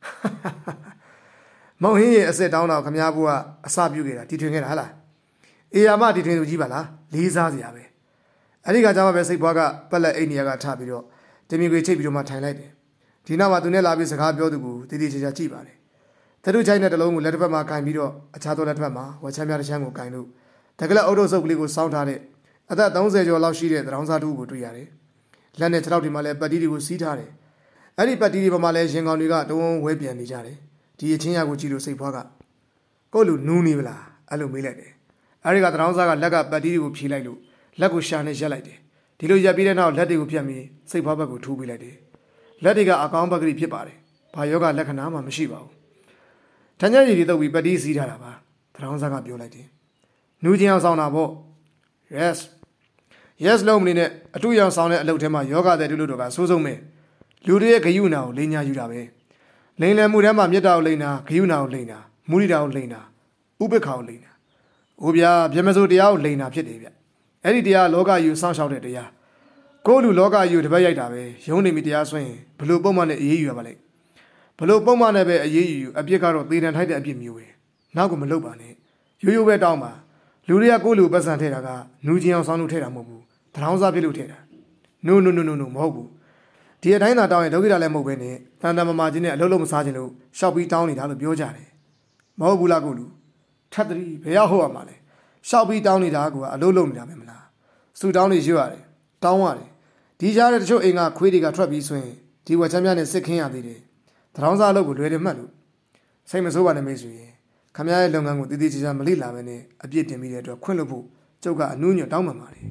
မုံဟင်းရဲ့အဆက်တောင်းတော့ခမ ्या ဘိုးကအစပြုတ်ခဲ့တာတီထွင်ခဲ့တာဟလားအေယာမတီထွင်သူကြီးပါလားလေးစားစရာပဲအဲ့ဒီကကြောင့်ပဲစိတ်ဘွားကပက်လက်အိတ်နေရကထပြီးတော့တမီခွေချိတ်ပြီးတော့မှထိုင်လိုက်တယ်ဒီနောက်မှာသူနဲ့လာပြီးစကားပြောသူကိုတည်တည်ချာချာကြည့်ပါတယ်တတူချိုင်းတဲ့တလုံးကိုလက်တစ်ဖက်မှာကင်ပြီးတော့အခြားသောလက်တစ်ဖက်မှာဝက်ချမ်းများတစ်ချမ်းကိုကင်လို့တကလက်အုပ်ထုပ်စုပ်ကလေးကိုစောင်းထားတဲ့အသက်သုံးဆယ်ကျော်လောက်ရှိတဲ့သံတော်စားတူကိုတွေ့ရတယ်။လက်နဲ့ခြေထောက်တွေမှာလည်းပတ်တီးတွေကိုစီးထားတယ်။အဲ့ဒီပတ်တီးတွေပေါ်မှာလည်းရင်ကောင်တွေကတုံးဝဲပြန်နေကြတယ်။ဒီအချင်းရကိုကြည့်လို့စိတ်ဖွားကကို့လူနူးနေပလားအဲ့လိုမေးလိုက်တယ်။အဲ့ဒီကသံတော်စားကလက်ကပတ်တီးတွေကိုဖြေလိုက်လို့လက်ကိုရှာနဲ့ရက်လိုက်တယ်။ဒီလိုရက်ပြီးတဲ့နောက်လက်တွေကိုဖြတ်ပြီးစိတ်ဖွားဘက်ကိုထိုးပေးလိုက်တယ်။လက်တွေကအကောင်းဘက်ကလေးဖြစ်ပါတယ်။ဘာယောဂလက္ခဏာမှမရှိပါဘူး။ထန်းချရည်တွေတုပ်ပြီးပတ်တီးစီးထားတာပါ။သံတော်စားကပြောလိုက်တယ်။နူးချင်းအောင်ဆောင်တာပေါ့ yes yes လုံးမနေနဲ့အတူရောင်ဆောင်တဲ့အလုပ်ထဲမှာယောဂတဲ့တူလို့တော့ကစိုးဆုံးပဲလူတွေရဲ့ဂယုဏကိုလိန်ညာယူတာပဲလိန်လည်မှုထဲမှာမေတ္တာကိုလိန်တာဂယုဏကိုလိန်တာမုဒိတာကိုလိန်တာဥပိ္ပခာကိုလိန်တာဟိုဗျာဗြဟ္မစိုးတရားကိုလိန်တာဖြစ်တယ်ဗျအဲ့ဒီတရားလောကယူစောင့်ရှောက်တဲ့တရားကိုယ်လူလောကယူတပတ်ရိုက်တာပဲရုံးနေမိတရားဆွရင်ဘလို့ပုံမှန်နဲ့အေးအေးယူရပါလိမ့်ဘလို့ပုံမှန်နဲ့ပဲအေးအေးယူအပြစ်ကတော့သေတံထိုက်တဲ့အပြစ်မျိုးပဲနောက်ကမလုပ်ပါနဲ့ရိုးရိုးပဲတောင်းပါလူတွေကကိုယ်လူပတ်စံထဲတာကနူးချင်းအောင်ဆောင်းလို့ထဲတာမဟုတ်ဘူးတထောင်းစားဖြစ်လို့ထဲတာ no no no no no မဟုတ်ဘူးဒီအတိုင်းသာတောင်းရင်ဒုက္ခိတာလည်းမဟုတ်ပဲနဲ့တန်တမမာချင်းနဲ့အလုံးလုံးမစားခြင်းလို့ရှောက်ပြီးတောင်းနေတာလို့ပြောကြတယ်မဟုတ်ဘူးလားကိုလူထပ်တည်းဘယ်ရောက်ဟုတ်ရမှာလဲရှောက်ပြီးတောင်းနေတာကအလုံးလုံးနေတာပဲမလားစူတောင်းနေရွရတယ်တောင်းရတယ်ဒီကြားတဲ့တချို့အိမ်ကခွေးတွေကထွက်ပြီးဆိုရင်ဒီဝက်ချမ်းမြနဲ့စစ်ခင်းရသေးတယ်တထောင်းစားအလုပ်ကိုလွယ်တယ်မှတ်လို့စိတ်မဆိုးပါနဲ့မိတ်ဆွေခမရရဲ့လုပ်ငန်းကိုတည်တည်ချာချာမလိလာပဲနဲ့အပြစ်တင်ပြီးတဲ့အတွက်ခွင့်လွှတ်ဖို့ကျုပ်ကအနူးညွတ်တောင်းပန်ပါတယ်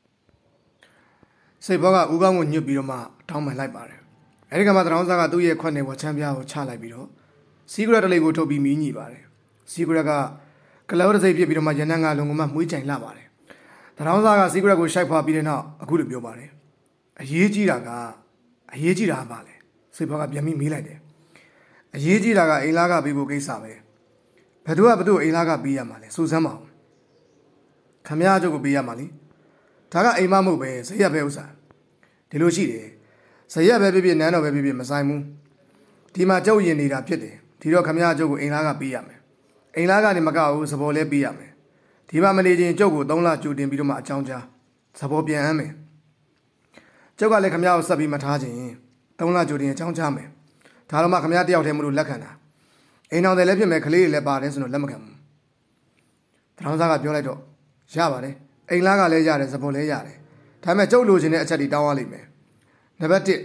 စိတ်ဘောကဦးကောင်းကိုညွတ်ပြီးတော့မှတောင်းပန်လိုက်ပါတယ်အဲဒီကမှတထောင်းစားကသူ့ရဲ့ခွက်နဲ့ဝက်ချမ်းပြားကိုချလိုက်ပြီးတော့စီးကရက်တလေးကိုထုတ်ပြီးမီးညိပါတယ်စီးကရက်ကကလောတစိတ်ဖြစ်ပြီးတော့မှရနန်းကလုံကမှမွေးကြိုင်လာပါတယ်တထောင်းစားကစီးကရက်ကိုရှိုက်ဖွာပြီးတဲ့နောက်အခုလိုပြောပါတယ်အရေးကြီးတာကအရေးကြီးတာပါလေစိတ်ဘောကပြန်ပြီးမေးလိုက်တယ်အရေးကြီးတာကအိမ်လားကပြီးဖို့ကိစ္စပဲဘယ်သူကဘယ်သူအိမ်လားကပြီးရမှာလဲစူစမ်းပါဦးခမရကျုပ်ကိုပြီးရမှာလေဒါကအိမ်မမဟုတ်ပဲဇရက်ပဲဥစ္စာဒီလိုရှိတယ်ဇရက်ပဲဖြစ်ဖြစ်နန်းတော်ပဲဖြစ်ဖြစ်မဆိုင်ဘူးဒီမှာကျုပ်ရင်နေတာဖြစ်တယ်ဒီတော့ခမရကျုပ်ကိုအိမ်လားကပြီးရမယ်အိမ်လားကနေမကဘူးစပေါ်လဲပြီးရမယ်ဒီမှာမနေချင်းကျုပ်ကိုသုံးလကြိုတင်ပြီးတော့မှအကြောင်းကြားစပေါ်ပြန်မ်းမယ်ကျုပ်ကလည်းခမရကိုဆက်ပြီးမထားခြင်းသုံးလကြိုတင်အကြောင်းကြားမယ်ဒါတော့မှခမရတယောက်တည်းမလို့လက်ခံတာအိမ်အောင်တယ်လည်းဖြစ်မယ်ကလေးတွေလည်းပါတယ်ဆိုတော့လက်မခံဘူးတထောင်းစားကပြောလိုက်တော့ရပါတယ်အိမ်လားကလည်းရတယ်စပေါ်လည်းရတယ်ဒါပေမဲ့ကျုပ်လိုချင်တဲ့အချက်တွေတောင်းရလိမ့်မယ်နံပါတ်တစ်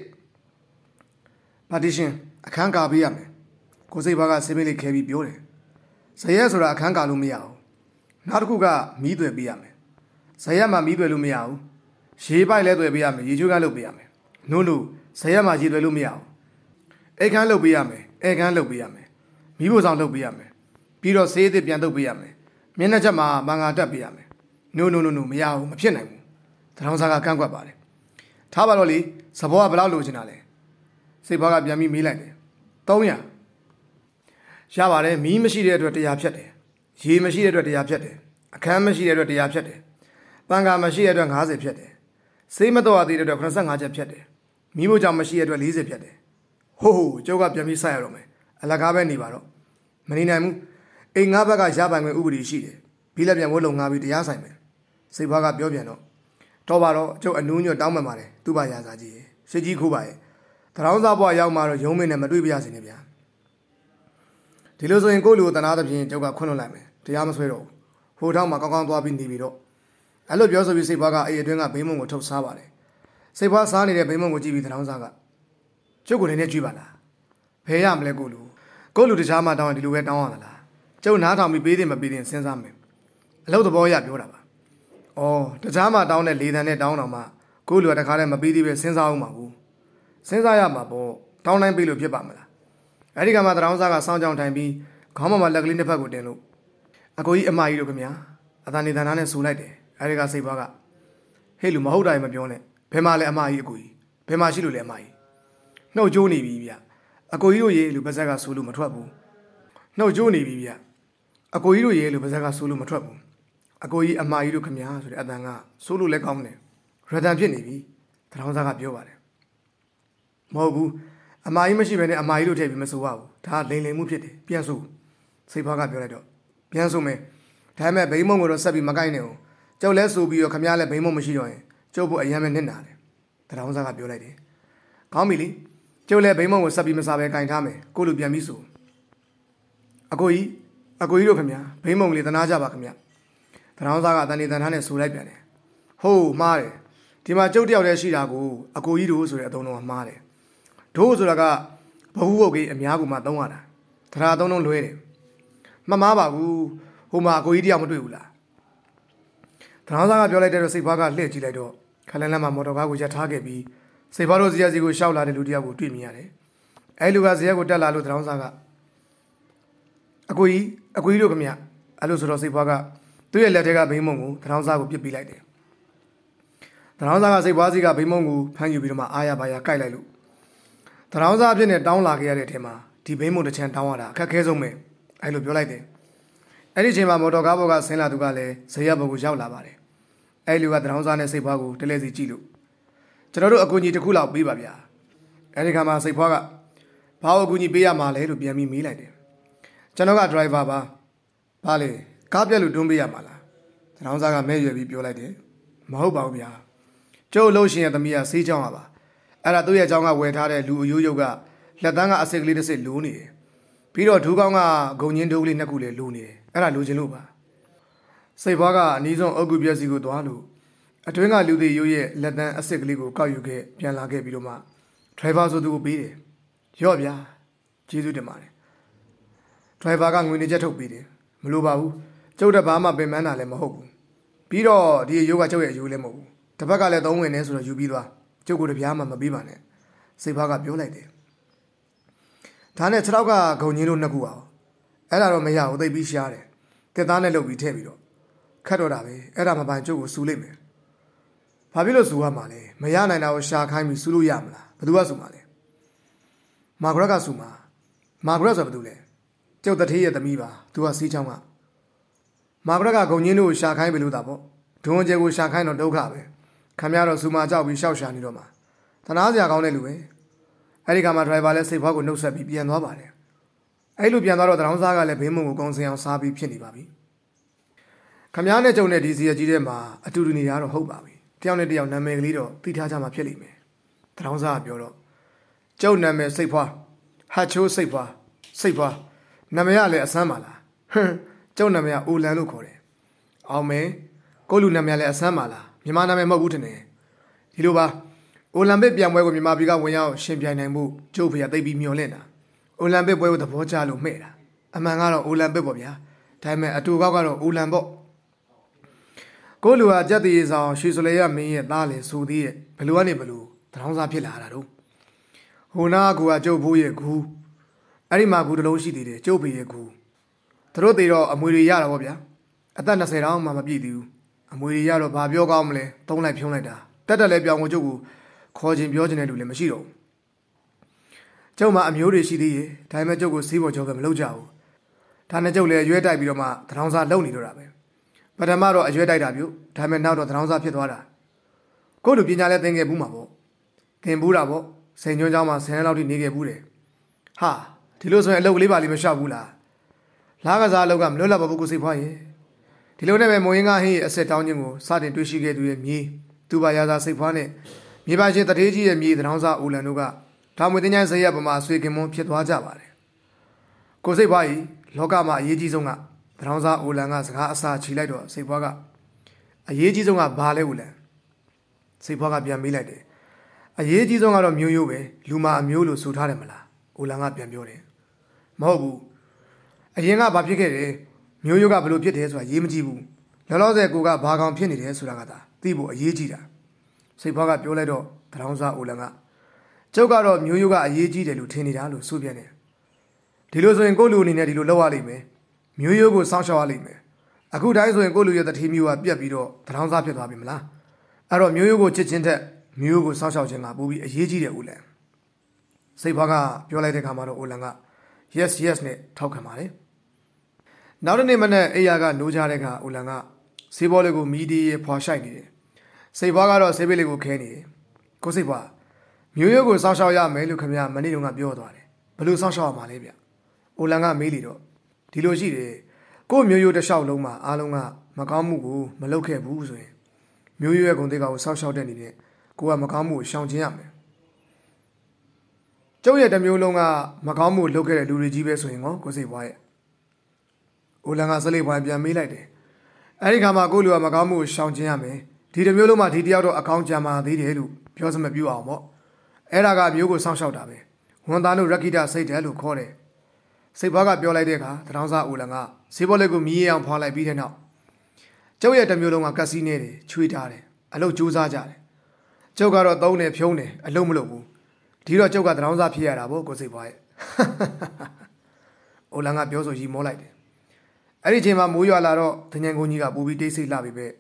partition အခန်းကာပေးရမယ်ကိုစိတ်ဘာကစေးမေးလေးခဲပြီးပြောတယ်ဇရက်ဆိုတာအခန်းကာလို့မရဘူးနောက်တစ်ခုကမီးသွယ်ပေးရမယ်ဇရက်မှာမီးသွယ်လို့မရဘူးရေပိုက်လည်းသွယ်ပေးရမယ်ရေချိုးကန်းလုပ်ပေးရမယ်နို့လို့ဇရက်မှာရေသွယ်လို့မရဘူးအိတ်ခန်းလုပ်ပေးရမယ်အိတ်ခန်းလုပ်ပေးရမယ်မီးဖို့ဆောင်လုပ်ပေးရမယ်ပြီးတော့ဆေးအသစ်ပြန်လုပ်ပေးရမယ်မျက်နှာချက်မှာမင်္ဂလာတက်ပေးရမယ်နို့နို့နို့နို့မရဘူးမဖြစ်နိုင်ဘူးတထောင်းစားကကန့်ကွက်ပါတယ်ထားပါတော့လေစဘောကဘယ်လောက်လိုချင်တာလဲစိတ်ဘောကပြန်ပြီးမေးလိုက်တယ်သုံးရာရပါတယ်မီးမရှိတဲ့အတွက်တရားဖြတ်တယ်ရေမရှိတဲ့အတွက်တရားဖြတ်တယ်အခန်းမရှိတဲ့အတွက်တရားဖြတ်တယ်ပန်ကာမရှိတဲ့အတွက်ငါးဆယ်ဖြတ်တယ်ဆေးမတော်သေးတဲ့အတွက်ခုနစ်ဆယ့်ငါးချက်ဖြတ်တယ်မီးဖို့ကြောင့်မရှိတဲ့အတွက်လေးဆယ်ဖြတ်တယ်ဟိုးကျုပ်ကပြန်ပြီးဆက်ရတော့မယ်အလကားပဲနေပါတော့မနေနိုင်ဘူးအိမ်ငါးဘက်ကရပိုင်ခွင့်ဥပဒေရှိတယ်ပြီးလက်ပြန်ဝတ်လုံငါပြီးတရားဆိုင်မယ်စိတ်ဘွားကပြောပြန်တော့တော့ပါတော့ကျုပ်အနူးညွတ်တောင်းပန်ပါတယ်သူ့ဘာရာစာကြီးစစ်ကြီးခိုးပါရဲ့တရောင်းစားဘွားရောက်မှတော့ရုံးမင်းနဲ့မတွေ့ပြရစီနဲ့ဗျာဒီလိုဆိုရင်ကိုယ့်လူကိုတနာသဖြင့်ကျုပ်ကခွင့်လွှတ်လိုက်မယ်တရားမဆွဲတော့ဘူးဟိုထောက်မှာကောင်းကောင်းသွားပြီးနေပြီတော့အဲ့လိုပြောဆိုပြီးစိတ်ဘွားကအိမ်အတွင်းကဘိန်းမုံကိုထုတ်စားပါတယ်စိတ်ဘွားစားနေတဲ့ဘိန်းမုံကိုကြည့်ပြီးတရောင်းစားကကျုပ်ကိုလည်းနဲ့ကြွေးပါလားဖယ်ရမလဲကိုလူကိုလူတခြားမှတောင်းရင်ဒီလိုပဲတောင်းရသလားကျုပ်နားထောင်ပြီးပေးတယ်မပေးတယ်စဉ်းစားမယ်အလုပ်သဘောရပြောတာပါဩတခြားမှတောင်းတဲ့လေတံနဲ့တောင်းတော့မှကိုလူကတခါတည်းမပေးသေးပဲစဉ်းစားအောင်ပါဘူးစဉ်းစားရမှာပေါ့တောင်းတိုင်းပေးလို့ဖြစ်ပါမလားအဲ့ဒီကမှတရောင်းစားကစောင်းကြောင်ထိုင်ပြီးခေါင်းပေါ်မှာလက်ကလေးနှစ်ဖက်ကိုတင်လို့အကိုကြီးအမကြီးတို့ခင်ဗျာအသာနေတန်းနဲ့ဆူလိုက်တယ်အဲ့ဒီကစိတ်ဘွားကဟေ့လူမဟုတ်တာရင်မပြောနဲ့ဘယ်မှာလဲအမကြီးအကိုကြီးဘယ်မှာရှိလို့လဲအမကြီးနှုတ်ကြိုးနေပြီဗျအကိုကြီးတို့ရေလူပါဇက်ကဆူလို့မထွက်ဘူးနှုတ်ကြိုးနေပြီဗျအကိုကြီးတို့ရေလူပါဇက်ကဆူလို့မထွက်ဘူးအကိုကြီးအမကြီးတို့ခမညာဆိုတဲ့အတန်ကဆူလို့လည်းကောင်းတယ်ရတန်ဖြစ်နေပြီတထောင်းစားကပြောပါတယ်မဟုတ်ဘူးအမကြီးမရှိဘဲနဲ့အမကြီးတို့ထည့်ပြီးမဆိုပါဘူးဒါလိန်လိန်မှုဖြစ်တယ်ပြန်ဆိုစိတ်ဖွားကပြောလိုက်တော့ပြန်ဆိုမယ်ဒါပေမဲ့ဘိန်းမုံကိုတော့ဆက်ပြီးမကိုက်နဲ့အောင်ကျုပ်လဲဆိုပြီးတော့ခမညာလည်းဘိန်းမုံမရှိတော့ရင်ကျုပ်ဖို့အယမ်းပဲနစ်နာတယ်တထောင်းစားကပြောလိုက်တယ်ကောင်းပြီလေကျုပ်လည်းဘိန်းမုံကိုဆက်ပြီးမစားပဲကင်ထားမယ်ကိုလူပြန်ပြီးဆိုအကိုကြီးအကိုကြီးတို့ခင်ဗျာဘိန်းမုံလေးတနာကြပါခင်ဗျာတရောင်းစားကတန်နေတန်ထားနဲ့ဆိုလိုက်ပြန်တယ်ဟိုးမှားတယ်ဒီမှာကျုပ်တယောက်တည်းရှိတာကိုအကိုကြီးတို့ဆိုတဲ့အသုံးလုံးကမှားတယ်တို့ဆိုတာကဘဟုဟုတ်ကြီးအများကိုမှသုံးရတာတရားသုံးလုံးလွဲတယ်မမှားပါဘူးဟိုမှာအကိုကြီးတယောက်မတွေ့ဘူးလားတရောင်းစားကပြောလိုက်တဲ့စိတ်ဘွားကလှည့်ကြည့်လိုက်တော့ခလန်းလန်းမှာမော်တော်ကားကိုရပ်ထားခဲ့ပြီးစိတ်ဘွားတို့ဇရက်စီကိုရှောက်လာတဲ့လူတယောက်ကိုတွေ့မြင်ရတယ်အဲလူကဇရက်ကိုတက်လာလို့တရောင်းစားကအကိုကြီးအကိုကြီးတို့ခင်ဗျအဲ့လိုဆိုတော့စိတ်ဘွားကသူ့ရဲ့လက်ထဲကဘိန်းမုံကိုတရောင်းစားကိုပစ်ပေးလိုက်တယ်တရောင်းစားကစိတ်ပွားစီကဘိမုံကိုဖမ်းယူပြီးတော့မှအာရပါရကိုက်လိုက်လို့တရောင်းစားအဖြစ်နဲ့တောင်းလာခဲ့ရတဲ့အချိန်မှာဒီဘိမုံတစ်ချမ်းတောင်းရတာအခက်ခဲဆုံးပဲအဲ့လိုပြောလိုက်တယ်အဲ့ဒီအချိန်မှာမော်တော်ကားပေါ်ကဆင်းလာသူကလည်းဇေယျဘုံကိုရောက်လာပါတယ်အဲ့လူကတရောင်းစားနဲ့စိတ်ပွားကိုတလဲစီကြည့်လို့ကျွန်တော်တို့အကူအညီတစ်ခုလောက်ပေးပါဗျာအဲ့ဒီခါမှာစိတ်ဖွားကဘာအကူအညီပေးရမှာလဲလို့ပြန်ပြီးမေးလိုက်တယ်ကျွန်တော်က driver ပါဘာလဲကားပြက်လို့တွန်းပေးရမှာလားတရောင်းစားကမဲရွယ်ပြီးပြောလိုက်တယ်မဟုတ်ပါဘူးဗျာကျုပ်လို့ရှင်ရဲ့သမီးကဆေးချောင်းပါအဲ့ဒါသူ့ရဲ့အကြောင်းကဝယ်ထားတဲ့လူအယိုးယုတ်ကလက်တန်းကအစစ်ကလေးတစ်စစ်လိုးနေတယ်ပြီးတော့ဒူးကောင်းကဂုံညင်းဒိုးကလေးနှစ်ခုလည်းလိုးနေတယ်အဲ့ဒါလိုချင်လို့ပါစိတ်ဖွားကအနီးဆုံးအုတ်ကူပြက်စီကိုသွားလို့အတွင်းကလူတွေရိုးရဲ့လက်တန်းအစစ်ကလေးကိုကောက်ယူခဲ့ပြန်လာခဲ့ပြီးတော့မှ driver ဆိုသူကိုပေးတယ်ရော့ဗျာကျေးဇူးတင်ပါတယ် driver ကငွေနေချက်ထုတ်ပေးတယ်မလိုပါဘူးကျုပ်တဘာမှပင်ပန်းတာလည်းမဟုတ်ဘူးပြီးတော့ဒီအယိုးကကျုပ်ရဲ့အယိုးလည်းမဟုတ်ဘူးတစ်ဖက်ကလည်းသုံးဝင်နေဆိုတော့ယူပြီးသွားကျုပ်ကိုတပြားမှမပေးပါနဲ့စိတ်ဖွားကပြောလိုက်တယ်ဒါနဲ့ခြေထောက်ကဂုံကြီးတို့နှစ်ခုအောင်အဲ့ဒါတော့မရဘူးသိပြီးရှားတယ်တက်သားနဲ့လုပ်ပြီးထည့်ပြီးတော့ခတ်တော့တာပဲအဲ့ဒါမပိုင်ကျုပ်ကိုစူလိုက်မယ်ဘာဖြစ်လို့စူရမှာလဲမရနိုင်တာကိုရှာခိုင်းပြီးစူလို့ရမလားဘယ်သူကစူမှာလဲမာဂရက်ကစူမှာမာဂရက်ဆိုဘယ်သူလဲကျုပ်တထေးရဲ့သမီးပါသူကစီးချောင်းကမာဂရက်ကဂုံကြီးတို့ကိုရှာခိုင်းပြီလို့တာပေါ့ဒုံကျဲကိုရှာခိုင်းတော့ဒုက္ခပဲခမရတော့စူမာကြောက်ပြီးရှောက်ရှာနေတော့မှာတနာစရာကောင်းတဲ့လူပဲအဲ့ဒီကမှ driver လည်းစိတ်ဖွားကိုနှုတ်ဆက်ပြီးပြန်သွားပါတယ်အဲ့လိုပြန်သွားတော့တရောင်းစားကလည်းဘေးမုံကိုကောင်းစင်အောင်စားပြီးဖြစ်နေပါပြီခမရနဲ့ကျုံတဲ့ဒီစီရကြီးထဲမှာအတူတူနေရတော့ဟုတ်ပါပြီတယောက်နဲ့တယောက်နာမည်ကလေးတော့သိထားကြမှာဖြစ်လိမ့်မယ်တရောင်းစားကပြောတော့ကျုပ်နာမည်စိတ်ဖွားဟတ်ချိုးစိတ်ဖွားစိတ်ဖွားနာမည်ကလည်းအဆန်းပါလားဟွန်းကျုပ်နာမည်ကအိုလန်လို့ခေါ်တယ်အောင်မဲကိုလူနာမည်လည်းအဆန်းပါလားမြန်မာနာမည်မဟုတ်ဘူးထင်တယ်ဒီလိုပါအိုလံပစ်ပြန်ပွဲကိုမြန်မာပြည်ကဝင်ရောက်ရှင်ပြိုင်နိုင်မှုကျုပ်ဖေကသိပြီးမျောလင့်တာအိုလံပစ်ပွဲကိုသဘောကျလို့မှဲ့တာအမှန်ကတော့အိုလံပစ်ပေါ့ဗျာဒါပေမဲ့အတူကောက်ကတော့အိုလံပေါ့ကိုလူဟာကြက်တည်ဆောင်ရွှေစလဲရမင်းရဲ့သားလေဆိုသေးရဲ့ဘလူကနေဘလူတရောင်းစားဖြစ်လာတာတော့ဟိုနာကူကကျုပ်ဖိုးရဲ့ကူအဲ့ဒီမှာကူတလုံးရှိသေးတယ်ကျုပ်ဖေရဲ့ကူသူတို့တွေတော့အမွေတွေရတာပေါ့ဗျာအသက်၂၀တောင်မှမပြည့်သေးဘူးအမွေတွေရတော့ဘာပြောကောင်းမလဲသုံးလိုက်ဖြုံးလိုက်တာတက်တက်လဲပြောင်းကိုကျုပ်ကိုခေါ်ခြင်းပြောခြင်းတဲ့လူလည်းမရှိတော့ဘူးကျုပ်မှာအမျိုးတွေရှိသေးရဲ့ဒါပေမဲ့ကျုပ်ကိုစီးပေါ်ကြောပဲမလုပ်ကြဘူးဒါနဲ့ကျုပ်လည်းရွဲတိုက်ပြီးတော့မှတရောင်းစားလုံနေတော့တာပဲပထမတော့အရွဲတိုက်တာပြုဒါပေမဲ့နောက်တော့တရောင်းစားဖြစ်သွားတာကို့လူပညာလည်းသင်ခဲ့ဘူးမှာပေါ့သင်ဘူးတာပေါ့စိန်ကျွန်းเจ้าမှာဆယ်နှစ်လောက်ထိနေခဲ့ဘူးတယ်ဟာဒီလိုဆိုရင်အလုပ်ကလေးပါလိမရှောက်ဘူးလားလားကစားအလုပ်ကမလွတ်လပ်ပါဘူးကိုစိတ်ဖွားရဲ့ဒီလိုနဲ့ပဲမိုးရင်းကဟင်းရဲ့အဆက်တောင်းခြင်းကိုစတင်တွေ့ရှိခဲ့သူရဲ့မြေသူပါရာသာစိတ်ဖွားနဲ့မြေပါရှင်တထေးကြီးရဲ့မြေတရောင်းစားအိုလန်တို့ကဒါမှမဟုတ်တင်ချိုင်းဇေယျပမာဆွေခင်မွန်းဖြစ်သွားကြပါတယ်ကိုစိတ်ဖွားကြီးလောကမှာအရေးကြီးဆုံးကတရောင်းစားအိုလန်ကစကားအစာချီလိုက်တော့စိတ်ဖွားကအရေးကြီးဆုံးကဘာလဲအိုလန်စိတ်ဖွားကပြန်မေးလိုက်တယ်အရေးကြီးဆုံးကတော့မျိုးရိုးပဲလူမာအမျိုးလို့ဆိုထားတယ်မလားအိုလန်ကပြန်ပြောတယ်မဟုတ်ဘူးအရင်ကဘာဖြစ်ခဲ့တယ်မျိုးရိုးကဘယ်လိုဖြစ်တယ်ဆိုတာရေးမကြည့်ဘူးလောလောဆယ်ကိုကဘာကောင်ဖြစ်နေတယ်ဆိုတာကသာသိဖို့အရေးကြီးတာစိတ်ဖွားကပြောလိုက်တော့တရောင်းစားအိုလန်ကကျုပ်ကတော့မျိုးရိုးကအရေးကြီးတယ်လို့ထင်နေတာလို့ဆိုပြန်တယ်ဒီလိုဆိုရင်ကိုလူအနေနဲ့ဒီလိုလုပ်ရလိမ့်မယ်မျိုးရိုးကိုစောင့်ရှောက်ရလိမ့်မယ်အခုတိုင်းဆိုရင်ကိုလူရဲ့တတိမျိုးကပြက်ပြီးတော့တရောင်းစားဖြစ်သွားပြီမလားအဲ့တော့မျိုးရိုးကိုချစ်ချင်းတဲ့မျိုးရိုးကိုစောင့်ရှောက်ခြင်းကပိုပြီးအရေးကြီးတယ်အိုလန်စိတ်ဖွားကပြောလိုက်တဲ့ခါမှာတော့အိုလန်က yes yes နဲ့ထောက်ခံပါတယ်နောက်တစ်နေ့မနေ့အိယာကနိုးကြတဲ့အခါအိုလန်ကဆေးဘောလေးကိုမီဒီရေဖွာရှိုက်နေတယ်စိတ်ဖွားကတော့ဆေးပိတ်လေးကိုခဲနေတယ်ကိုစိတ်ဖွားမျိုးရိုးကိုစောင့်ရှောက်ရမယ်လို့ခင်ဗျာမနေ့တုန်းကပြောသွားတယ်ဘယ်လိုစောင့်ရှောက်ရမှာလဲဗျအိုလန်ကမေးလီတော့ဒီလိုရှိတယ်ကိုမျိုးရိုးတစ်လျှောက်လုံးမှာအားလုံးကမကောင်းမှုကိုမလုပ်ခဲ့ဘူးဆိုရင်မျိုးရိုးရဲ့ဂုဏ်သိက္ခာကိုစောင့်ရှောက်တဲ့အနေနဲ့ကိုကမကောင်းမှုကိုရှောင်ကျဉ်ရမယ်ကျုပ်ရဲ့တစ်မျိုးလုံးကမကောင်းမှုလုပ်ခဲ့တဲ့လူတွေကြီးပဲဆိုရင်ကောကိုစိတ်ဖွားရဲ့အိုလန်ကစလိပ်ပွားပြန်မေးလိုက်တယ်အဲ့ဒီခါမှာကိုလူကမကောင်းမှုကိုရှောင်ကျဉ်ရမယ်ဒီတစ်မျိုးလုံးမှာဒီတယောက်တော့အကောင်းကြံပါသေးတယ်လို့ပြောစမပြူအောင်ပေါ့အဲ့ဒါကမျိုးကိုစောင့်ရှောက်တာပဲဝန်သားလို့ရခိတစိတ်တယ်လို့ခေါ်တယ်စိတ်ဖွားကပြောလိုက်တဲ့အခါတရောင်းစားအိုလန်ကဈေးဘောလေးကိုမီးရအောင်ဖွာလိုက်ပြီးတဲ့နောက်ကျုပ်ရဲ့တစ်မျိုးလုံးကကက်စီနေတယ်ချွေးထားတယ်အလုပ်ကြိုးစားကြတယ်ကျုပ်ကတော့သုံးတယ်ဖြုံးတယ်အလုပ်မလုပ်ဘူးဒီတော့ကျုပ်ကတရောင်းစားဖြစ်ရတာပေါ့ကိုစိတ်ဖွားရဲ့အိုလန်ကပြောဆိုရီမောလိုက်တယ်အဲ့ဒီချိန်မှာမိုးရွာလာတော့တញ្ញံကိုကြီးကပူပြီးတိတ်ဆိတ်လာပြီပဲ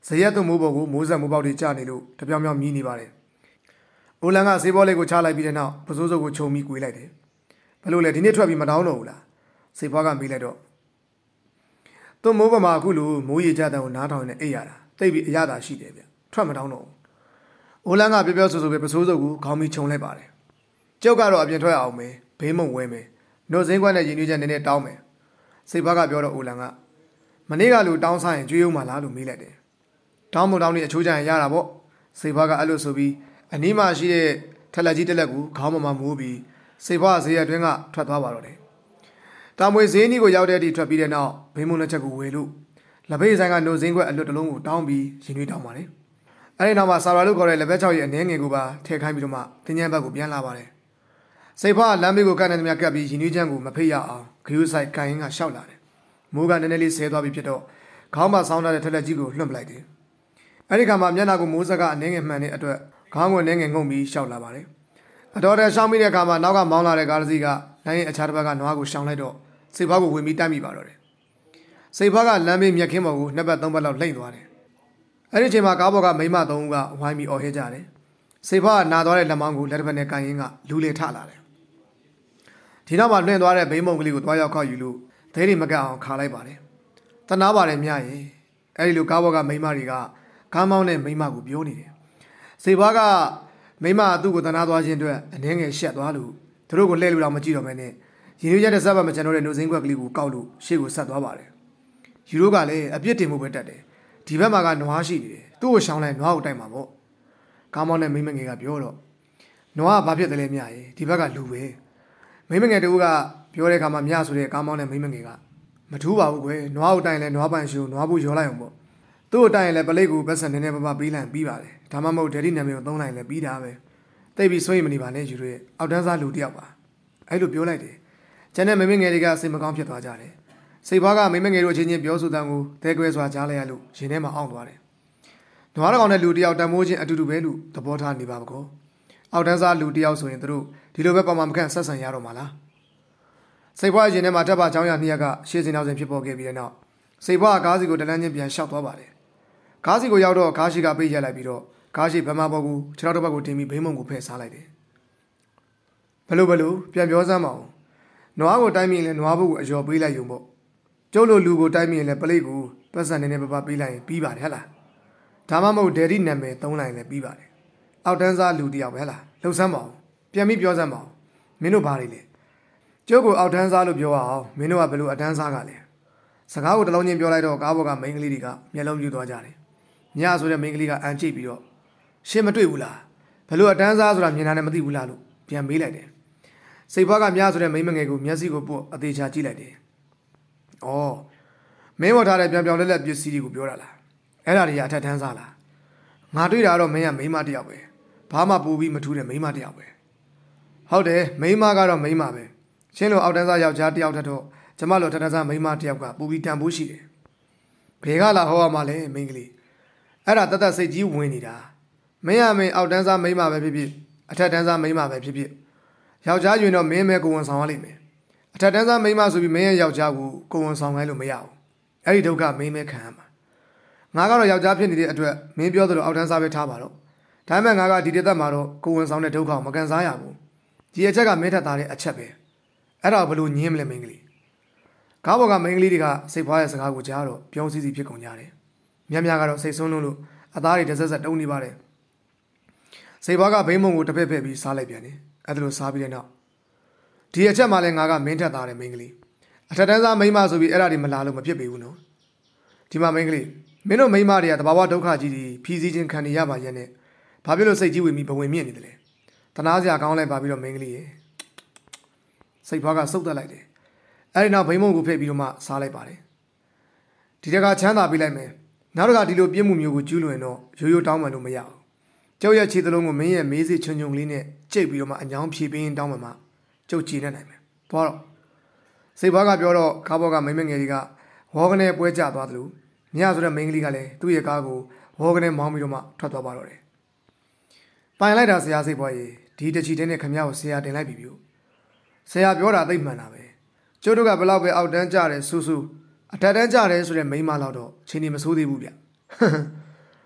ဇရက်သူမိုးပေါ်ကိုမိုးဆက်မိုးပေါက်တွေကျနေလို့တပြောင်ပြောင်မြည်နေပါတယ်။အိုလန်ကဆေးဘောလေးကိုချလိုက်ပြီးတဲ့နောက်ပစိုးစုပ်ကိုခြုံပြီးကွေးလိုက်တယ်။ဘလို့လဲဒီနေ့ထွက်ပြီးမတောင်းတော့ဘူးလား။ဆေးဘွားကမေးလိုက်တော့သူမိုးပေါ်မှာအခုလိုမိုးရေကြတဲ့ကိုနားထောင်နေအိပ်ရတာတိတ်ပြီးအရသာရှိတယ်ဗျ။ထွက်မတောင်းတော့ဘူး။အိုလန်ကပြောပြောဆိုဆိုပဲပစိုးစုပ်ကိုခေါင်းပြီးခြုံလိုက်ပါတယ်။ကျုပ်ကတော့အပြင်ထွက်အောင်မယ်ဘေးမုံဝဲမယ်။နှုတ်စင်းခွက်နဲ့ရင်နှွေးချက်နည်းနည်းတောင်းမယ်။ဆေးဘွားကပြောတော့အိုလန်ကမနေ့ကလိုတောင်းဆိုင်ကြွေးဦးမှလားလို့မေးလိုက်တယ်။တောင်းမတောင်းနေအချိုးချရင်ရတာပေါ့။ဆေးဘွားကအဲ့လိုဆိုပြီးအနီးမှာရှိတဲ့ထက်လက်ကြီးတက်လက်ကိုခေါင်းမမမိုးပြီးဆေးဘွားဈေးရအတွင်းကထွက်သွားပါတော့တယ်။တာမွေဈေးနီးကိုရောက်တဲ့အထိထွက်ပြီးတဲ့နောက်ဘေးမုံလက်ချက်ကိုဝယ်လို့လက်ဖေးဆိုင်ကနှုတ်စင်းခွက်အလွတ်တလုံးကိုတောင်းပြီးရင်နှွေးတောင်းပါတယ်။အဲဒီနောက်မှာဆာရာလို့ခေါ်တဲ့လက်ဖက်ချောက်ရဲ့အနှဲငယ်ကိုပါထည့်ခိုင်းပြီးတော့မှတင်းကျန်းဘက်ကိုပြန်လာပါတယ်။ဆေးဘွားလမ်းဘေးကိုကန့်နေသမျှကပ်ပြီးရင်နှွေးချမ်းကိုမဖိတ်ရအောင်ဂယူးဆိုင်ကိုင်းကရှောက်လာတယ်။မိုးကနည်းနည်းလေးဆဲသွားပြီးဖြစ်တော့ခေါင်းမှာဆောင်းထားတဲ့ထက်လက်ကြီးကိုလွှတ်ပလိုက်တယ်။အဲဒီခါမှာမျက်နှာကိုမိုးဆက်ကအနှဲငယ်မှန်တဲ့အတွက်ခေါင်းကိုနှဲငယ်ငုံပြီးရှောက်လာပါတယ်။အတော်တဲ့ရှောင်းမိတဲ့အခါမှာနောက်ကမောင်းလာတဲ့ကားတစ်စီးကနိုင်ရဲ့အခြားတစ်ဘက်ကနွားကိုရှောင်လိုက်တော့စိတ်ဘွားကိုဝင်ပြီးတိုက်မိပါတော့တယ်။စိတ်ဘွားကလမ်းဘေးမြက်ခင်းပေါ်ကိုနှစ်ပတ်သုံးပတ်လောက်လှိမ့်သွားတယ်။အဲဒီအချိန်မှာကားပေါ်ကမိမသုံးဦးကဝိုင်းပြီးအော်ဟစ်ကြတယ်။စိတ်ဘွားကနာသွားတဲ့လက်မောင်းကိုလက်တစ်ဖက်နဲ့ကန်ရင်းကလူလေထလာတယ်။ဒီနောက်မှာလွင့်သွားတဲ့ဘိန်းမုံကလေးကိုတွားရောက်ခောက်ယူလို့ဒဲတွေမကအောင်ခါလိုက်ပါတယ်။တနာပါတယ်မြရဲ့။အဲဒီလိုကားပေါ်ကမိမတွေကကားမောင်းတဲ့မိမကိုပြောနေတယ်။စိတ်ဘွားကမိမသူ့ကိုတနာသွားခြင်းအတွက်အနှဲငယ်ရှက်သွားလို့သူတို့ကိုလှည့်လို့တော့မကြည့်တော့ဘဲနဲ့ရင်ရွေးချက်တဲ့ဇက်ဘတ်မချန်တော့တဲ့နှုတ်စင်းခွက်ကလေးကိုကောက်လို့ရှေ့ကိုဆက်သွားပါတယ်။ယူရိုကလည်းအပြစ်တင်မှုပဲတက်တယ်။ဒီဘက်မှာကနွားရှိနေတယ်။သူ့ကိုရှောင်းလိုက်နွားကိုတိုက်မှာပေါ့။ကားမောင်းတဲ့မိမငယ်ကပြောတော့နွားကဘာဖြစ်တယ်လဲမြရဲ့ဒီဘက်ကလူပဲ။မိမငယ်တို့ကပြောတဲ့အခါမှာမြဆိုတဲ့ကားမောင်းတဲ့မိမငယ်ကမထူးပါဘူးကွယ်။နွားကိုတိုက်ရင်လည်းနွားပန်ရှိုးနွားဘူးရောလိုက်အောင်ပေါ့။သူ့ကိုတိုက်ရင်လည်းပလိတ်ကိုပတ်စံနေနေပပပေးလိုက်ပြီးပါတယ်။ဒါမှမဟုတ်ဒဲဒီနာမည်ကိုသုံးလိုက်လည်းပြီးတာပဲ။တိတ်ပြီးဆွေးမနေပါနဲ့ယူရိုရဲ့အောက်တန်းစားလူတယောက်ပါ။အဲ့လိုပြောလိုက်တယ်။ကျန်တဲ့မိမငယ်တွေကစိတ်မကောင်းဖြစ်သွားကြတယ်။စိတ်ဘွားကမိမငယ်တို့အချင်းချင်းပြောဆိုတဲ့ကိုတဲကွဲစွာကြားလိုက်ရလို့ရင်ထဲမှာအောင့်သွားတယ်။နွားကောင်တဲ့လူတယောက်တန်မိုးချင်းအတူတူပဲလို့သဘောထားနေပါမကော။အောက်တန်းစားလူတယောက်ဆိုရင်တို့ဒီလိုပဲပမာမခန့်ဆက်ဆံရတော့မှာလား။စိတ်ဘွားရင်ထဲမှာတပ်ပါချောင်းရနှစ်ရက်ကရှေ့စင်နောက်စဉ်ဖြစ်ပေါ်ခဲ့ပြီးတဲ့နောက်စိတ်ဘွားကားစီကိုတလန်းချင်းပြန်လျှောက်သွားပါတယ်။ကားစီကိုရောက်တော့ကားရှိကပိတ်ရက်လိုက်ပြီးတော့ကားရှိဗမာဘော်ကိုခြေထောက်တစ်ပတ်ကိုတင်ပြီးဘိန်းမုံကိုဖဲ့စားလိုက်တယ်။ဘလို့ဘလို့ပြန်ပြောစမ်းမအောင်။နွားကိုတိုင်းမြင်လဲနွားဘုတ်ကိုအယော်ပေးလိုက်ရုံပေါ့။ကျုပ်လိုလူကိုတိုင်းမြင်လဲပလိတ်ကိုပတ်စံနေနေပပပေးလိုက်ရင်ပြီးပါတယ်ဟဲ့လား။ဒါမှမဟုတ်ဒယ်ရီနာမည်သုံးလိုက်ရင်လည်းပြီးပါတယ်။အောက်တန်းစားလူတယောက်ပဲဟဲ့လား။လှုပ်စမ်းမအောင်။ပြန်ပြီးပြောစမ်းမအောင်။မင်းတို့ဘာတွေလဲ။ကျုပ်ကိုအောက်တန်းစားလို့ပြောအောင်မင်းတို့ကဘလို့အတန်းစားကလဲ။စကားကိုတလုံးချင်းပြောလိုက်တော့ကားဘော်ကမိန်းကလေးတွေကမျက်လုံးပြူသွားကြတယ်။ညဆိုတဲ့မိန်းကလေးကအန်ချိတ်ပြီးတော့ရှင်းမတွေ့ဘူးလား။ဘလို့အတန်းစားဆိုတာမြင်တာနဲ့မသိဘူးလားလို့ပြန်မေးလိုက်တယ်။စိတ်ဘွားကမြဆိုတဲ့မိန်းမငယ်ကိုမျက်စိကိုပုတ်အသေးချာကြည့်လိုက်တယ်။အော်မင်းဝတ်ထားတဲ့ပြန်ပြောင်းလဲလက်ပစ္စည်းတွေကိုပြောတာလား။အဲ့ဒါတွေကအထက်တန်းစားလား။ငါတွေ့တာတော့မင်းကမိန်းမတစ်ယောက်ပဲ။ဘာမှပူပြီးမထူးတဲ့မိန်းမတစ်ယောက်ပဲ။ဟုတ်တယ်မိန်းမကတော့မိန်းမပဲ။ရှင်းလို့အောက်တန်းစားယောက်ျားတစ်ယောက်ထက်တော့ကျမလိုထက်တန်းစားမိန်းမတစ်ယောက်ကပူပြီးတန်ဖိုးရှိတယ်။ဘယ်ကလာဟောရမှာလဲမိန်းကလေး။အဲ့ဒါတသက်စိတ်ကြီးဝင်နေတာ။မင်းကမင်းအောက်တန်းစားမိန်းမပဲဖြစ်ဖြစ်အထက်တန်းစားမိန်းမပဲဖြစ်ဖြစ်ယောက်ျားယူရင်တော့မင်းမဲကိုဝန်ဆောင်ရလိမ့်မယ်အထက်တန်းစားမိန်းမဆိုပြီးမင်းရဲ့ယောက်ျားကိုကိုဝန်ဆောင်ခိုင်းလို့မရဘူးအဲ့ဒီဒုက္ခမင်းမဲခံရမှာငါကတော့ယောက်ျားဖြစ်နေတဲ့အတွက်မင်းပြောသလိုအောက်တန်းစားပဲထားပါတော့ဒါပေမဲ့ငါကဒီတစ်သက်မှာတော့ကိုဝန်ဆောင်တဲ့ဒုက္ခကိုမကန်စားရဘူးဒီအချက်ကမင်းထက်သားတဲ့အချက်ပဲအဲ့ဒါဘယ်လိုညင်းမလဲမိန်းကလေးကားပေါ်ကမိန်းကလေးတွေကစိတ်ဖွားရဲ့စကားကိုကြားတော့ပြုံးစည်းစည်းဖြစ်ကုန်ကြတယ်မြတ်မြတ်ကတော့စိတ်ဆုံးလုံးလို့အသားတွေတစ်ဆက်ဆက်တုံးနေပါတယ်စိတ်ဖွားကဘိန်းမုံကိုတစ်ဖက်ဖက်ပြီးစားလိုက်ပြန်တယ်အဲ့ဒါလိုစားပြီးတဲ့နောက်ဒီအချက်မှလည်းငါကမင်းထက်သားတယ်မိန်းကလေးအထက်တန်းစားမိန်းမဆိုပြီးအဲ့ဒါတွေမလာလို့မဖြစ်ပေဘူးနော်ဒီမှာမိန်းကလေးမင်းတို့မိန်းမတွေကတဘာဝဒုက္ခကြီးတွေဖြီးစည်းခြင်းခံနေရပါရဲ့နဲ့ဘာဖြစ်လို့စိတ်ကြီးဝင်ပြီးဘဝင်မြင့်နေတယ်လဲတနာစရာကောင်းလိုက်ပါပြီးတော့မိန်းကလေးရဲ့စိတ်ဖွားကစုပ်တက်လိုက်တယ်အဲ့ဒီနောက်ဘိန်းမုံကိုဖက်ပြီးတော့မှစားလိုက်ပါတယ်ဒီတကချမ်းသာပေးလိုက်မယ်နောက်တစ်ခါဒီလိုပြည့်မှုမျိုးကိုကျူးလွန်တော့ရိုးရိုးတောင်းမှလို့မရဘူးကျုပ်ရဲ့ခြေသလုံးကိုမင်းရဲ့မေးစေချွန်ချွန်လေးနဲ့ကြိတ်ပြီးတော့မှအညောင်းဖြေပေးတောင်းမှမှကျုပ်ကြည်နေနိုင်မယ်သွားတော့စိတ်ဘွားကပြောတော့ကားဘော်ကမိမငယ်တွေကဝေါကနေပွဲကျသွားသလိုညဆိုတဲ့မိန်းကလေးကလည်းသူ့ရဲ့ကားကိုဝေါကနေမောင်းပြီးတော့မှထွက်သွားပါတော့တယ်ပိုင်လိုက်တာဆရာစိတ်ဘွားရေဒီတချီတင်းနဲ့ခမရကိုဆရာတင်လိုက်ပြီဗျဆရာပြောတာသိမှန်တာပဲကျုပ်တို့ကဘလောက်ပဲအောက်တန်းကြတယ်ဆူဆူအထက်တန်းကြတယ်ဆိုတဲ့မိန်းမလောက်တော့ချင်းနေမဆိုးသေးဘူးဗျ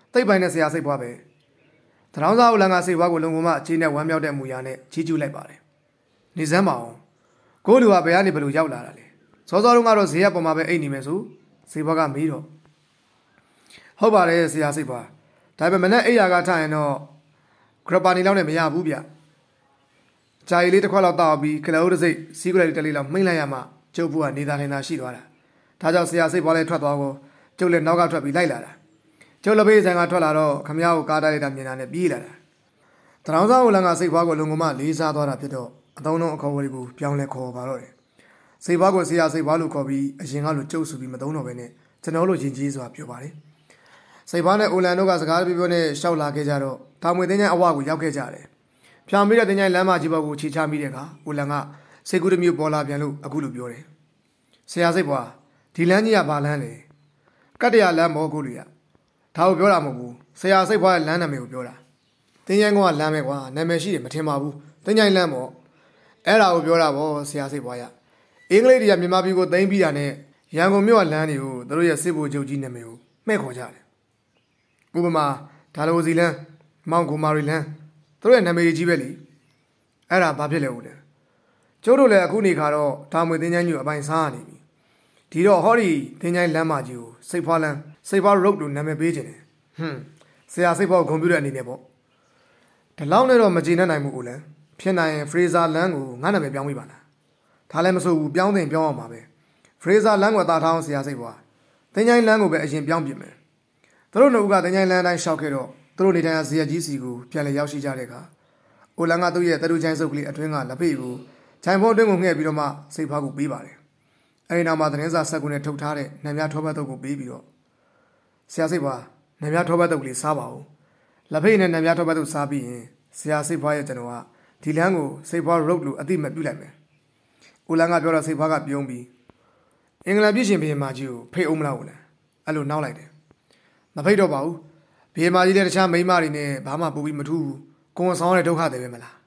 သိပ်ပိုင်နဲ့ဆရာစိတ်ပွားပဲတရောင်းစားဦးလန်ကစိတ်ပွားကိုလုံကုံမအခြေနဲ့ဝမ်းမြောက်တဲ့မူရာနဲ့ချီးကျူးလိုက်ပါတယ်နေစမ်းပါအောင်ကိုလူကဘယ်ကနေဘယ်လိုရောက်လာတာလဲစောစောတုန်းကတော့ဈေးရပေါ်မှာပဲအိတ်နေမယ်ဆိုစိတ်ပွားကမေးတော့ဟုတ်ပါတယ်ဆရာစိတ်ပွားဒါပေမဲ့မနဲ့အိယာကထားရင်တော့ဂရပါနီလောက်နဲ့မရဘူးဗျဂျာရီလေးတစ်ခွက်လောက်တောက်ပြီးကလောတစ်စိတ်စီးကလေးတစ်လေးလောက်မှိမ့်လိုက်ရမှကျုပ်ဘူးကနေတာနေတာရှိသွားတာဒါကြောင့်ဆရာစိတ်ပွားလေးထွက်သွားကိုကျုပ်လည်းနောက်ကထွက်ပြီးလိုက်လာတာကျုပ်လက်ဖေးဆိုင်ကထွက်လာတော့ခမည်းကိုကားတိုက်လိုက်တာမြင်တာနဲ့ပြေးလာတာတရောင်းစားဦးလန်ကစိတ်ပွားကိုလုံကုံမလေးစားသွားတာဖြစ်တော့အသုံးလုံးအခေါ်အဝေးကိုပြောင်းလဲခေါ်ပါတော့တယ်စိတ်ပွားကိုဆရာစိတ်ပွားလို့ခေါ်ပြီးအရင်ကလိုကျုပ်ဆူပြီးမသုံးတော့ဘဲနဲ့ကျွန်တော်တို့ယဉ်ကျေးစွာပြောပါတယ်စိတ်ပွားနဲ့ဦးလန်တို့ကစကားပြောပြောနဲ့ရှောက်လာခဲ့ကြတော့တာမွေတင်းချိုင်းအဝကိုရောက်ခဲ့ကြတယ်ဖြောင်ပြီးတဲ့တင်းချိုင်းလမ်းမကြီးဘက်ကိုခြေချမိတဲ့အခါဦးလန်ကစိတ်ကူးတစ်မျိုးပေါ်လာပြန်လို့အခုလိုပြောတယ်ဆရာစိတ်ပွားဒီလမ်းကြီးကဘာလမ်းလဲကတ္တရာလမ်းမောကိုလူရဒါကိုပြောတာမဟုတ်ဘူးဆရာစိတ်ပွားရဲ့လမ်းနာမည်ကိုပြောတာတင်းချိုင်းကလမ်းပဲကွာနာမည်ရှိတယ်မထင်ပါဘူးတင်းချိုင်းလမ်းပေါ့အဲ့ဒါကိုပြောတာပေါ့ဆရာစိတ်ပွားရအင်္ဂလိပ်တွေကမြန်မာပြည်ကိုသိမ်းပြီးတာနဲ့ရန်ကုန်မြို့ကလမ်းတွေကိုသူတို့ရဲ့စစ်ဗိုလ်ချုပ်ကြီးနာမည်ကိုမှဲ့ခေါ်ကြတယ်ဥပမာဒါလိုစီလန်းမောင်ကိုမာရီလန်းသူတို့ရဲ့နာမည်ကြီးပဲလေအဲ့ဒါဘာဖြစ်လဲဦးလဲကျိုးတို့လည်းအခုနေခါတော့ဒါမွေတင်းချိုင်းကြီးအပိုင်စားနေပြီဒီတော့ဟောဒီတင်းချိုင်းလမ်းမကြီးကိုစိတ်ဖွားလန်းစိတ်ဖွား road လို့နာမည်ပေးခြင်းတယ်ဟွန်းဆရာစိတ်ဖွားကိုဂုဏ်ပြုတဲ့အနေနဲ့ပေါ့ဒီလောက်နဲ့တော့မကျေနပ်နိုင်ဘူးဦးလဲဖြစ်နိုင်ရင် Fraser လမ်းကိုငါနာမည်ပြောင်းပေးပါလားဒါလည်းမဆိုဘူးပြောင်းတင်ပြောင်းအောင်ပါပဲ Fraser လမ်းကတာထောင်းဆရာစိတ်ပွားတင်းချိုင်းလမ်းကိုပဲအရင်ပြောင်းပြင်မယ်သူတို့နှစ်ဦးကတင်းချိုင်းလမ်းတိုင်းရှောက်ခဲ့တော့သူတို့နေတိုင်းဇေယျကြီးစီကိုပြန်လည်ရောက်ရှိကြတဲ့အခါအိုလန်ကသူ့ရဲ့တတူချိုင်းစုပ်ကလေးအတွင်းကလက်ဖေးကိုခြိုင်ဖုံးအတွင်းကိုငှဲ့ပြီးတော့မှစိတ်ဖွားကိုပေးပါတယ်အဲဒီနောက်မှာသတင်းစာဆက်ကူနဲ့ထုတ်ထားတဲ့နံပြထောပတ်တုပ်ကိုပေးပြီးတော့ဆရာစိတ်ပွားနံပြထောပတ်တုပ်ကလေးစားပါဦးလက်ဖေးနဲ့နံပြထောပတ်တုပ်စားပြီးရင်ဆရာစိတ်ဖွားရဲ့ကျွန်တော်ကဒီလမ်းကိုစိတ်ဖွား road လို့အတိမပြုတ်လိုက်မယ်အိုလန်ကပြောတော့စိတ်ဖွားကပြုံးပြီးအင်္ဂလန်ပြည်ရှင်ဘုရင်မကြီးကိုဖိတ်အောင်မလားဦးလဲအဲ့လိုနောက်လိုက်တယ်မဖိတ်တော့ပါဘူးဘုရင်မကြီးလည်းတခြားမိန်းမတွေနဲ့ဘာမှပူပြီးမထူးဘူးကိုယ်ဆောင်တဲ့ဒုက္ခတွေပဲမလား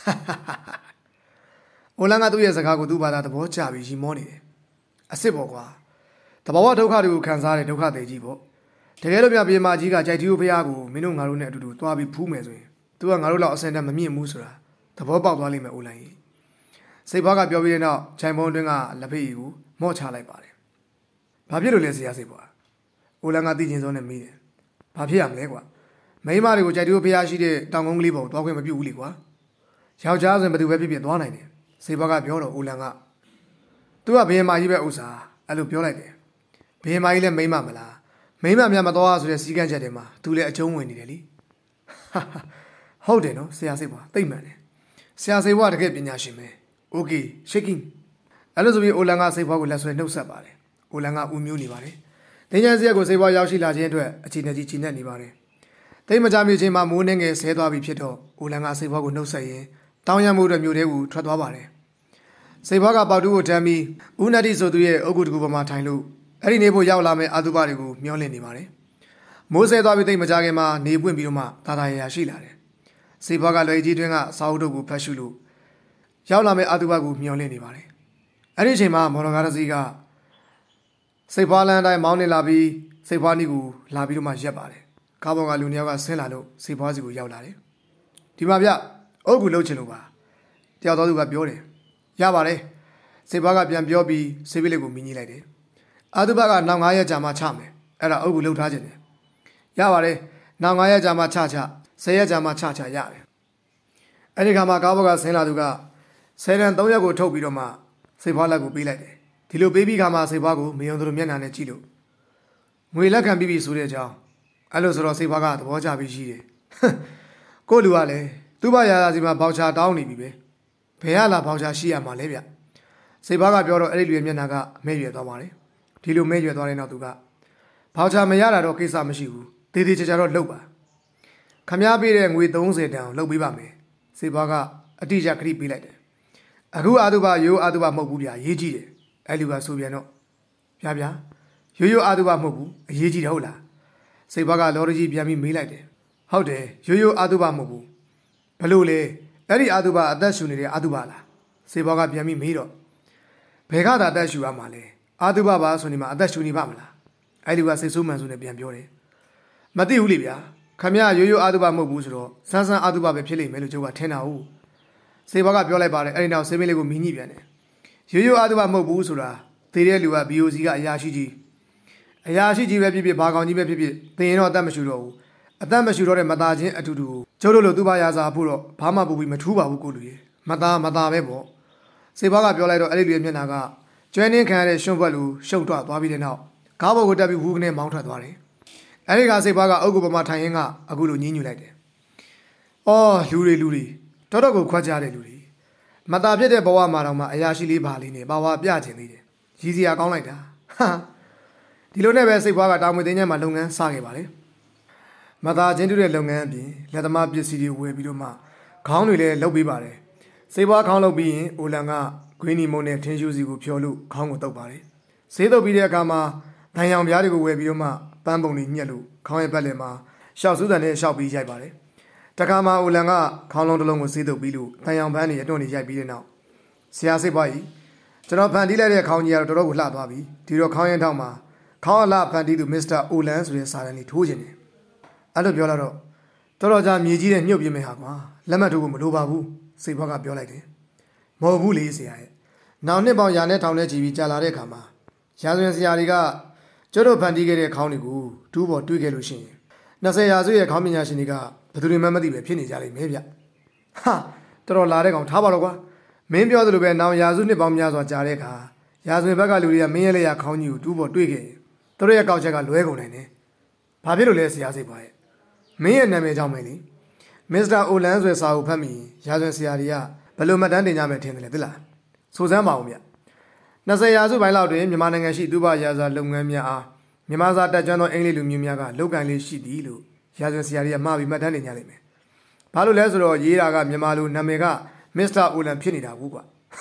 အိုလန်ကသူ့ရဲ့စကားကိုသူ့ဘာသာသဘောကျပြီးရီမောနေတယ်အစ်စ်ပေါ့ကွာတဘာဝဒုက္ခတွေကိုခံစားတဲ့ဒုက္ခတွေကြီးပေါ့တကယ်လို့မြဘုရင်မကြီးကကြိုက်တီးကိုဖះကိုမင်းတို့ငါတို့နဲ့အတူတူသွားပြီးဖူးမယ်ဆိုရင်သူကငါတို့လောက်အစင်တမ်းမမြင့်ဘူးဆိုတာသဘောပေါက်သွားလိမ့်မယ်အိုလန်ကြီးစိတ်ဖွားကပြောပြီးတဲ့နောက်ခြိုင်ဖုံးအတွင်းကလက်ဖေးကိုမော့ချလိုက်ပါတယ်ဘာဖြစ်လို့လဲဆရာစိတ်ဖွားအိုလန်ကသိချင်းစုံနဲ့မေးတယ်ဘာဖြစ်ရမလဲကွာမိန်းမတွေကိုကြိုက်တူဖះရှိတဲ့တောင်ကုန်းကလေးပေါ်သွားခွင့်မပြုဘူးလေကွာယောက်ျားဆိုရင်ဘယ်သူပဲဖြစ်ဖြစ်သွားနိုင်တယ်စိတ်ဖွားကပြောတော့အိုလန်ကသူကဘယ်မှာကြီးပဲဥစ္စာအဲ့လိုပြောလိုက်တယ်ဘယ်မှာကြီးလဲမိန်းမမလားမိန်းမများမသွားဆိုတဲ့စီကန်းချက်တွေမှာသူလည်းအကျုံးဝင်နေတယ်လေဟုတ်တယ်နော်ဆရာစိတ်ဖွားသိမှန်တယ်ဆရာစိတ်ဖွားတကယ်ပညာရှင်ပဲโอเค shaking အဲ့လိုဆိုပြီးအိုလန်ကစိတ်ဖွားကိုလက်ဆွဲနှုတ်ဆက်ပါတယ်အိုလန်ကဦးမျိုးနေပါတယ်တင်းချမ်းစရက်ကိုစိတ်ဖွားရောက်ရှိလာခြင်းအတွက်အခြေအနေကြီးကြီးနဲ့နေပါတယ်တိတ်မကြမီချင်းမှာမိုးနှင်းငယ်ဆဲသွားပြီဖြစ်တော့အိုလန်ကစိတ်ဖွားကိုနှုတ်ဆက်ရင်တောင်းရမှုအတွက်မျိုးတဲကိုထွက်သွားပါတယ်စိတ်ဖွားကပေါတူးကိုတမ်းပြီးဦးနတ်တိဆိုသူရဲ့အုတ်ဂုတကူပေါ်မှာထိုင်လို့အဲ့ဒီနေဖို့ရောက်လာမယ့်အာသုဘတွေကိုမျောလင့်နေပါတယ်မိုးဆဲသွားပြီးတိတ်မကြခင်မှာနေပွင့်ပြီးတော့မှသာသာရရရှိလာတယ်စိတ်ဖွားကလွယ်ကြီးတွင်းကစာအုပ်တို့ကိုဖတ်ရှုလို့ရောက်လာမယ့်အာသုဘကိုမျောလင့်နေပါတယ်အဲ့ဒီအချိန်မှာမော်တော်ကားတစ်စီးကစိတ်ဖွားလမ်းတိုင်းမောင်းနေလာပြီးစိတ်ဖွားနီးကိုလာပြီးတော့မှရက်ပါတယ်ကားပေါ်ကလူနှစ်ယောက်ကဆင်းလာလို့စိတ်ဖွားစီကိုရောက်လာတယ်ဒီမှာဗျအုတ်ကူလှုပ်ချင်လို့ပါတယောက်တော်သူကပြောတယ်ရပါတယ်စိတ်ဖွားကပြန်ပြောပြီးဆေးပိလက်ကိုမြင်ကြီးလိုက်တယ်အာသုဘကနောက်၅ရက်ကြာမှချမယ်အဲ့ဒါအုတ်ကူလှုပ်ထားခြင်းတယ်ရပါတယ်နောက်၅ရက်ကြာမှချချ၁၀ရက်ကြာမှချချရတယ်အဲ့ဒီခါမှာကားပေါ်ကဆင်းလာသူကဆယ်တန်၃ရက်ကိုထုတ်ပြီးတော့မှစိတ်ဖွားလက်ကိုပေးလိုက်တယ်ဒီလိုပေးပြီးခါမှာစိတ်ဖွားကိုမေယုံသူတို့မျက်နှာနဲ့ကြည့်လို့ငွေလက်ခံပြီးပြီဆိုတဲ့အကြောင်းအဲ့လိုဆိုတော့စိတ်ဖွားကသဘောကျပြီးရှိတယ်ကိုလူကလည်းသူ့ဘာရာရာစီမှာဘောက်ချာတောင်းနေပြီပဲဘယ်ရလာဘောက်ချာရှိရမှာလဲဗျစိတ်ဖွားကပြောတော့အဲ့ဒီလူရဲ့မျက်နှာကမဲ့ရွယ်သွားပါတယ်ဒီလိုမဲ့ရွယ်သွားတဲ့နောက်သူကဘောက်ချာမရတာတော့ကိစ္စမရှိဘူးတေးသေးချာချာတော့လှုပ်ပါခမားပေးတဲ့ငွေ၃၀တန်ကိုလှုပ်ပေးပါမယ်စိတ်ဖွားကအတိအကျခရီးပေးလိုက်တယ်အခုအာသုဘရိုးအာသုဘမဟုတ်ဘူးဗျာရေးကြည့်တယ်အဲ့လူကဆိုပြန်တော့ဗျာဗျာရိုးရိုးအာသုဘမဟုတ်ဘူးအရေးကြီးတယ်ဟုတ်လားစိတ်ဖွားကလော်ရကြီးပြန်ပြီးမေးလိုက်တယ်ဟုတ်တယ်ရိုးရိုးအာသုဘမဟုတ်ဘူးဘလို့လဲအဲ့ဒီအာသုဘအသက်ရှူနေတဲ့အာသုဘလားစိတ်ဖွားကပြန်ပြီးမေးတော့ဘယ်ကသာအသက်ရှူရမှာလဲအာသုဘပါဆိုနေမှာအသက်ရှူနေပါမလားအဲ့လူကစိတ်ဆိုးမှန်ဆိုနေပြန်ပြောတယ်မသိဘူးလေဗျာခမရရိုးရိုးအာတုပမဟုတ်ဘူးဆိုတော့စမ်းစမ်းအာတုပပဲဖြစ်လိမ့်မယ်လို့ကျုပ်ကထင်တာဟုတ်စေဘွားကပြောလိုက်ပါတယ်အဲ့ဒီနောက်ဆေးမင်းလေးကိုမီးညှိပြန်တယ်ရိုးရိုးအာတုပမဟုတ်ဘူးဆိုတာသေတဲ့လူက B O C ကအရာရှိကြီးအရာရှိကြီးပဲဖြစ်ဖြစ်ဘာကောင်ကြီးပဲဖြစ်ဖြစ်သင်ရင်တော့အသက်မရှူတော့ဘူးအသက်မရှူတော့တဲ့မသားချင်းအတူတူကျုပ်တို့လိုသူ့ဘာရာစာဖို့တော့ဘာမှပူပြီးမထူးပါဘူးကိုလူကြီးမသားမသားပဲပေါ့စေဘွားကပြောလိုက်တော့အဲ့ဒီလူရဲ့မျက်နှာကကျွဲနှင်းခံရတဲ့ရွှွန့်ဘက်လူရှုပ်ထွက်သွားပြီးတဲ့နောက်ကားပေါ်ကိုတက်ပြီးဝူးကနေမောင်းထွက်သွားတယ်အဲ့ဒီကစေဘွားကအုပ်ကိုပမာထိုင်ရင်းကအခုလိုညှင်းညူလိုက်တယ်အော်လူတွေလူတွေတော်တော်ကိုခွက်ကြတဲ့လူတွေမသားဖြစ်တဲ့ဘဝမှာတော့မှအရာရှိလေးပါလေးနဲ့ဘာဝပြချင်သေးတယ်ရည်စရာကောင်းလိုက်တာဟာဒီလိုနဲ့ပဲစိတ်ဘွားကတာမွေသိန်းကျမ်းမှာလုပ်ငန်းစခဲ့ပါလေမသားချင်းတူတဲ့လုပ်ငန်းအပြင်လက်သမားပစ္စည်းတွေဝယ်ပြီးတော့မှခေါင်းတွေလည်းလုပ်ပေးပါတယ်စိတ်ဘွားခေါင်းလုပ်ပြီးရင်အိုလန်ကဂွင်းနီမုံနဲ့ထင်းရှူးစီကိုဖြော်လို့ခေါင်းကိုတုပ်ပါတယ်ဈေးတုပ်ပြီးတဲ့အခါမှာဒဏ်ရောင်ပြားတွေကိုဝယ်ပြီးတော့မှပန်းပုံတွေညှက်လို့ခေါင်းရဲ့ဘက်လည်းမှာရှောက်စူးတန်နဲ့ရှောက်ပြီးရိုက်ပါတယ်တခါမှအိုလန်ကခေါင်းလုံးတစ်လုံးကိုဈေးတုပ်ပြီးလို့ဒဏ်ရောင်ပန်းတွေအတွန်းတွေရိုက်ပြီးတဲ့နောက်ဆရာစိတ်ဘွားကြီးကျွန်တော်ဖန်တီးလိုက်တဲ့ခေါင်းကြီးကတော့တော်တော်ကိုလှသွားပြီဒီတော့ခေါင်းရင်ထောက်မှာခေါင်းအလှဖန်တီးသူမစ္စတာအိုလန်ဆိုတဲ့စာတန်းလေးထိုးခြင်းတယ်အဲ့လိုပြောလာတော့တော်တော်ကြာမြေကြီးတဲ့ညှုပ်ပြင်းမဲ့ဟာကွာလက်မှတ်ထိုးဖို့မလိုပါဘူးစိတ်ဘွားကပြောလိုက်တယ်မဟုတ်ဘူးလေဆရာရဲ့နောက်နှစ်ပေါင်းရာနဲ့ထောင်နဲ့ချီပြီးကြာလာတဲ့အခါမှာရာဇဝင်ဆရာတွေကကျတို့ဖန်တီးခဲ့တဲ့ခေါင်းတွေကိုဒူးပေါ်တွေးခဲ့လို့ရှိရင်နှစ်ဆယ်ရာစုရဲ့ခေါင်းပညာရှင်တွေကဘယ်သူတွေမှမသိပဲဖြစ်နေကြလိမ့်မယ်ဗျဟာတော်တော်လာတဲ့ကောင်ထားပါတော့ကွာမင်းပြောသလိုပဲနောင်ရာစုနှစ်ပေါင်းများစွာကြာတဲ့အခါရာဇဝင်ဘက်ကလူတွေကမင်းရဲ့လက်ရခေါင်းကြီးကိုဒူးပေါ်တွေးခဲ့ရင်သူတို့ရဲ့ကောက်ချက်ကလွဲကုန်နိုင်တယ်ဘာဖြစ်လို့လဲဆရာစိတ်ပါရဲ့မင်းရဲ့နာမည်ကြောင့်ပဲလေမစ္စတာအိုလန်ဆိုတဲ့စာအုပ်ဖတ်မိရာဇဝင်ဆရာတွေကဘယ်လိုမှတ်တမ်းတင်ကြမယ်ထင်တယ်လေသိလားဆိုစမ်းပါဦးဗျနှစ်ဆယ်ရာစုပိုင်းလောက်တွင်မြန်မာနိုင်ငံရှိသူ့ဘာရာဇာလုပ်ငန်းများအားမြန်မာစာတက်ကြွသောအင်္ဂလိပ်လူမျိုးများကလောက်ကန်လေးရှိသည်လို့ရာဇဝင်ဆရာတွေကမှားပြီးမှတ်တမ်းတင်ကြလိမ့်မယ်ဘာလို့လဲဆိုတော့ရေးတာကမြန်မာလူနာမည်ကမစ္စတာအိုလန်ဖြစ်နေတာဘူးကွာ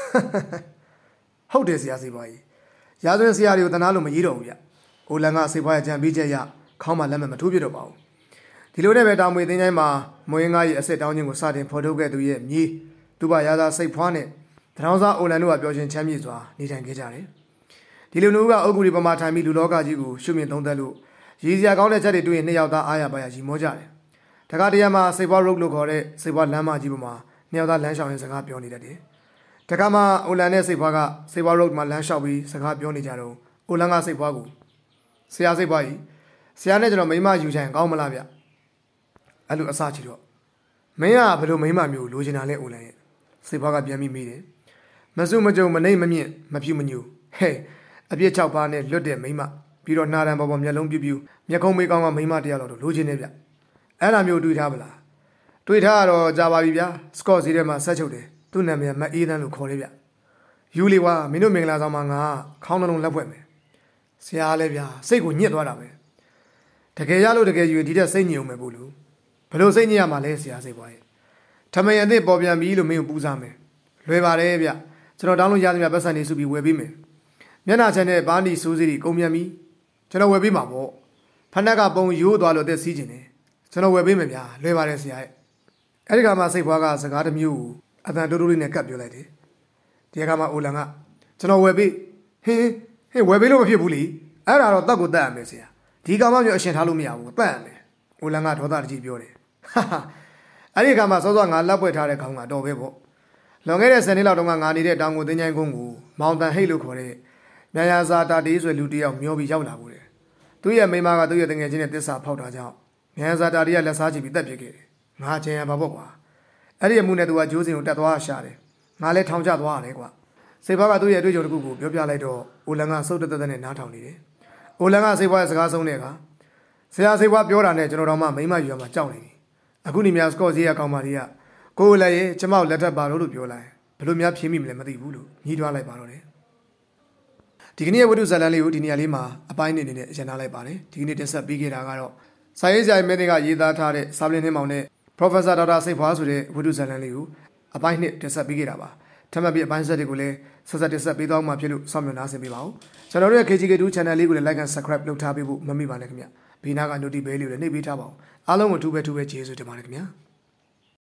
ဟုတ်တယ်ဆရာစိတ်ပွားကြီးရာဇဝင်ဆရာတွေကိုတနာလို့မရေးတော့ဘူးဗျအိုလန်ကစိတ်ပွားရဲ့ကြံပေးချက်ရခေါင်းမှာလက်မှတ်မထိုးပြတော့ပါဘူးဒီလိုနဲ့ပဲတာမွေသိန်းတိုင်းမှာမွေးငါးရဲ့အစ်စ်တောင်းခြင်းကိုစတင်ဖော်ထုတ်ခဲ့သူရဲ့မြေးသူ့ဘာရာဇာစိတ်ဖွားနဲ့တရောင်းစားအိုလန်တို့ကပြောချင်းချမ်းမြေ့စွာနေထိုင်ခဲ့ကြတယ်ဒီလူမျိုးကအုတ်ဂူတွေပမာထိုင်ပြီးလူလောကကြီးကိုရှုမြင်သုံးသပ်လို့ရည်စရာကောင်းတဲ့ချက်တွေတွေ့ရင်နှစ်ယောက်သားအားရပါရရီမောကြတယ်တခါတရံမှာစိတ်ပွား road လို့ခေါ်တဲ့စိတ်ပွားလမ်းမကြီးပေါ်မှာနှစ်ယောက်သားလမ်းလျှောက်ရင်းစကားပြောနေတတ်တယ်တခါမှအိုလန်နဲ့စိတ်ပွားကစိတ်ပွား road မှာလမ်းလျှောက်ပြီးစကားပြောနေကြတော့အိုလန်ကစိတ်ပွားကိုဆရာစိတ်ပွားကြီးဆရာနဲ့ကျွန်တော်မိမယူချင်ကောင်းမလားဗျအဲ့လိုအစချီတော့မင်းကဘယ်လိုမိမမျိုးလိုချင်တာလဲအိုလန်ရဲ့စိတ်ပွားကပြန်ပြီးမိတယ်မစုမကြုံမနှိမ့်မမြင့်မဖြူမညူဟဲ့အပြစ်၆ပါးနဲ့လွတ်တဲ့မိမပြီးတော့နှာတံပေါ်ပေါ်မျက်လုံးပြူပြူမျက်ခုံးမေးကောင်းကမိမတယောက်တော့လိုချင်နေဗျအဲ့လိုမျိုးတွေးထားပလားတွေးထားတော့ကြာပါပြီဗျာစကော့စီထဲမှာဆက်ချုပ်တယ်သူ့နာမည်မအေးတန်းလို့ခေါ်တယ်ဗျယူလီဝါမင်းတို့မင်္ဂလာဆောင်မှာငါခေါင်းနှလုံးလက်ဖွဲ့မယ်ဆရာလည်းဗျာစိတ်ကိုညှစ်သွားတာပဲတကယ်ရလို့တကယ်ယူဒီတဲ့စိတ်ညစ်အောင်မယ်ပို့လို့ဘယ်လိုစိတ်ညစ်ရမှာလဲဆရာစိတ်ပွားရဲ့ထမယန်သစ်ပေါ်ပြန်ပြီလို့မင်းကိုပူစားမယ်လွယ်ပါတယ်ဗျကျွန်တော်တောင်းလို့ရသမျှပတ်စံနေစုပြီးဝယ်ပေးမယ်မျက်နှာချမ်းနဲ့ဘာနီစိုးစီတွေကုန်ပြန်ပြီကျွန်တော်ဝယ်ပေးမှာပေါ့ဖနက်ကပုံရိုးသွားလို့အသက်စီးကျင်တယ်ကျွန်တော်ဝယ်ပေးမယ်ဗျာလွယ်ပါတယ်ဆရာရဲ့အဲ့ဒီကမှစိတ်ဖွားကစကားတစ်မျိုးကိုအတန်တိုးတိုးလေးနဲ့ကပ်ပြောလိုက်တယ်ဒီကမှအိုလန်ကကျွန်တော်ဝယ်ပေးဟင်းဟင်းဝယ်ပေးလို့မဖြစ်ဘူးလေအဲ့ဒါတော့တတ်ကိုတတ်ရမယ်ဆရာဒီကောင်မှမျိုးအရှင်ထားလို့မရဘူးတတ်ရမယ်အိုလန်ကဒေါသတကြီးပြောတယ်ဟာဟာအဲ့ဒီကမှစောစောငါလက်ပွက်ထားတဲ့ခေါင်းကတော့ပဲပေါ့လွန်ခဲ့တဲ့ဆယ်နှစ်လောက်တုန်းကငါနေတဲ့တောင်ကိုတင်းချိုင်းကုန်းကိုမောင်တန်ဟိတ်လို့ခေါ်တဲ့မြန်ယာစာတာတေးဆိုတဲ့လူတစ်ယောက်မျောပြီးရောက်လာဘူးတယ်သူ့ရဲ့မိမကသူ့ရဲ့တငယ်ချင်းနဲ့တစ္ဆာဖောက်တာကြောင့်မြန်ယာစာတာတေးကလက်စားချပြီးတက်ပြစ်ခဲ့တယ်ငါချင်ရပါပေါ့ကွာအဲ့ဒီအမှုနဲ့သူကဂျိုးစင်ကိုတက်သွားရှာတယ်ငါလည်းထောင်ချသွားရတယ်ကွာစေဘွားကသူ့ရဲ့အတွေ့အကြုံတစ်ခုကိုပြောပြလိုက်တော့အိုလန်ကစုတ်တက်တက်နဲ့နားထောင်နေတယ်အိုလန်ကစေဘွားရဲ့စကားဆုံးတဲ့အခါဆရာစေဘွားပြောတာနဲ့ကျွန်တော်တို့မှမိမယူရမှာကြောက်နေပြီအခုနေများစကော့စီးရကောင်မလေးကကိုယ်လည်းကျမကိုလက်ထပ်ပါလို့လို့ပြောလိုက်ဘယ်လိုများဖြေမိမလဲမသိဘူးလို့ညှိတွားလိုက်ပါတော့တယ်ဒီကနေ့ဝတ္ထုဇာတ်လမ်းလေးကိုဒီနေရာလေးမှာအပိုင်းနေနေနဲ့ရန်နာလိုက်ပါတယ်ဒီကနေ့တင်ဆက်ပေးခဲ့တာကတော့စာရေးဆရာမဲတွေကရေးသားထားတဲ့စာပလင်းနှင်းမောင်နဲ့ Professor ဒေါက်တာစိတ်ဖွားဆိုတဲ့ဝတ္ထုဇာတ်လမ်းလေးကိုအပိုင်းနှစ်တင်ဆက်ပေးခဲ့တာပါထပ်မံပြီးအပိုင်းဆက်တွေကိုလည်းဆက်ဆက်တင်ဆက်ပေးသွားမှာဖြစ်လို့စောင့်မျှော်နားဆင်ပေးပါဦးကျွန်တော်တို့ရဲ့ K G K two Channel လေးကိုလည်း Like and Subscribe လုပ်ထားပေးဖို့မမေ့ပါနဲ့ခင်ဗျဘေးနားက Notification လေးကိုလည်းနှိပ်ပေးထားပါဦးအားလုံးကိုထူးပဲထူးပဲကျေးဇူးတင်ပါတယ်ခင်ဗျာ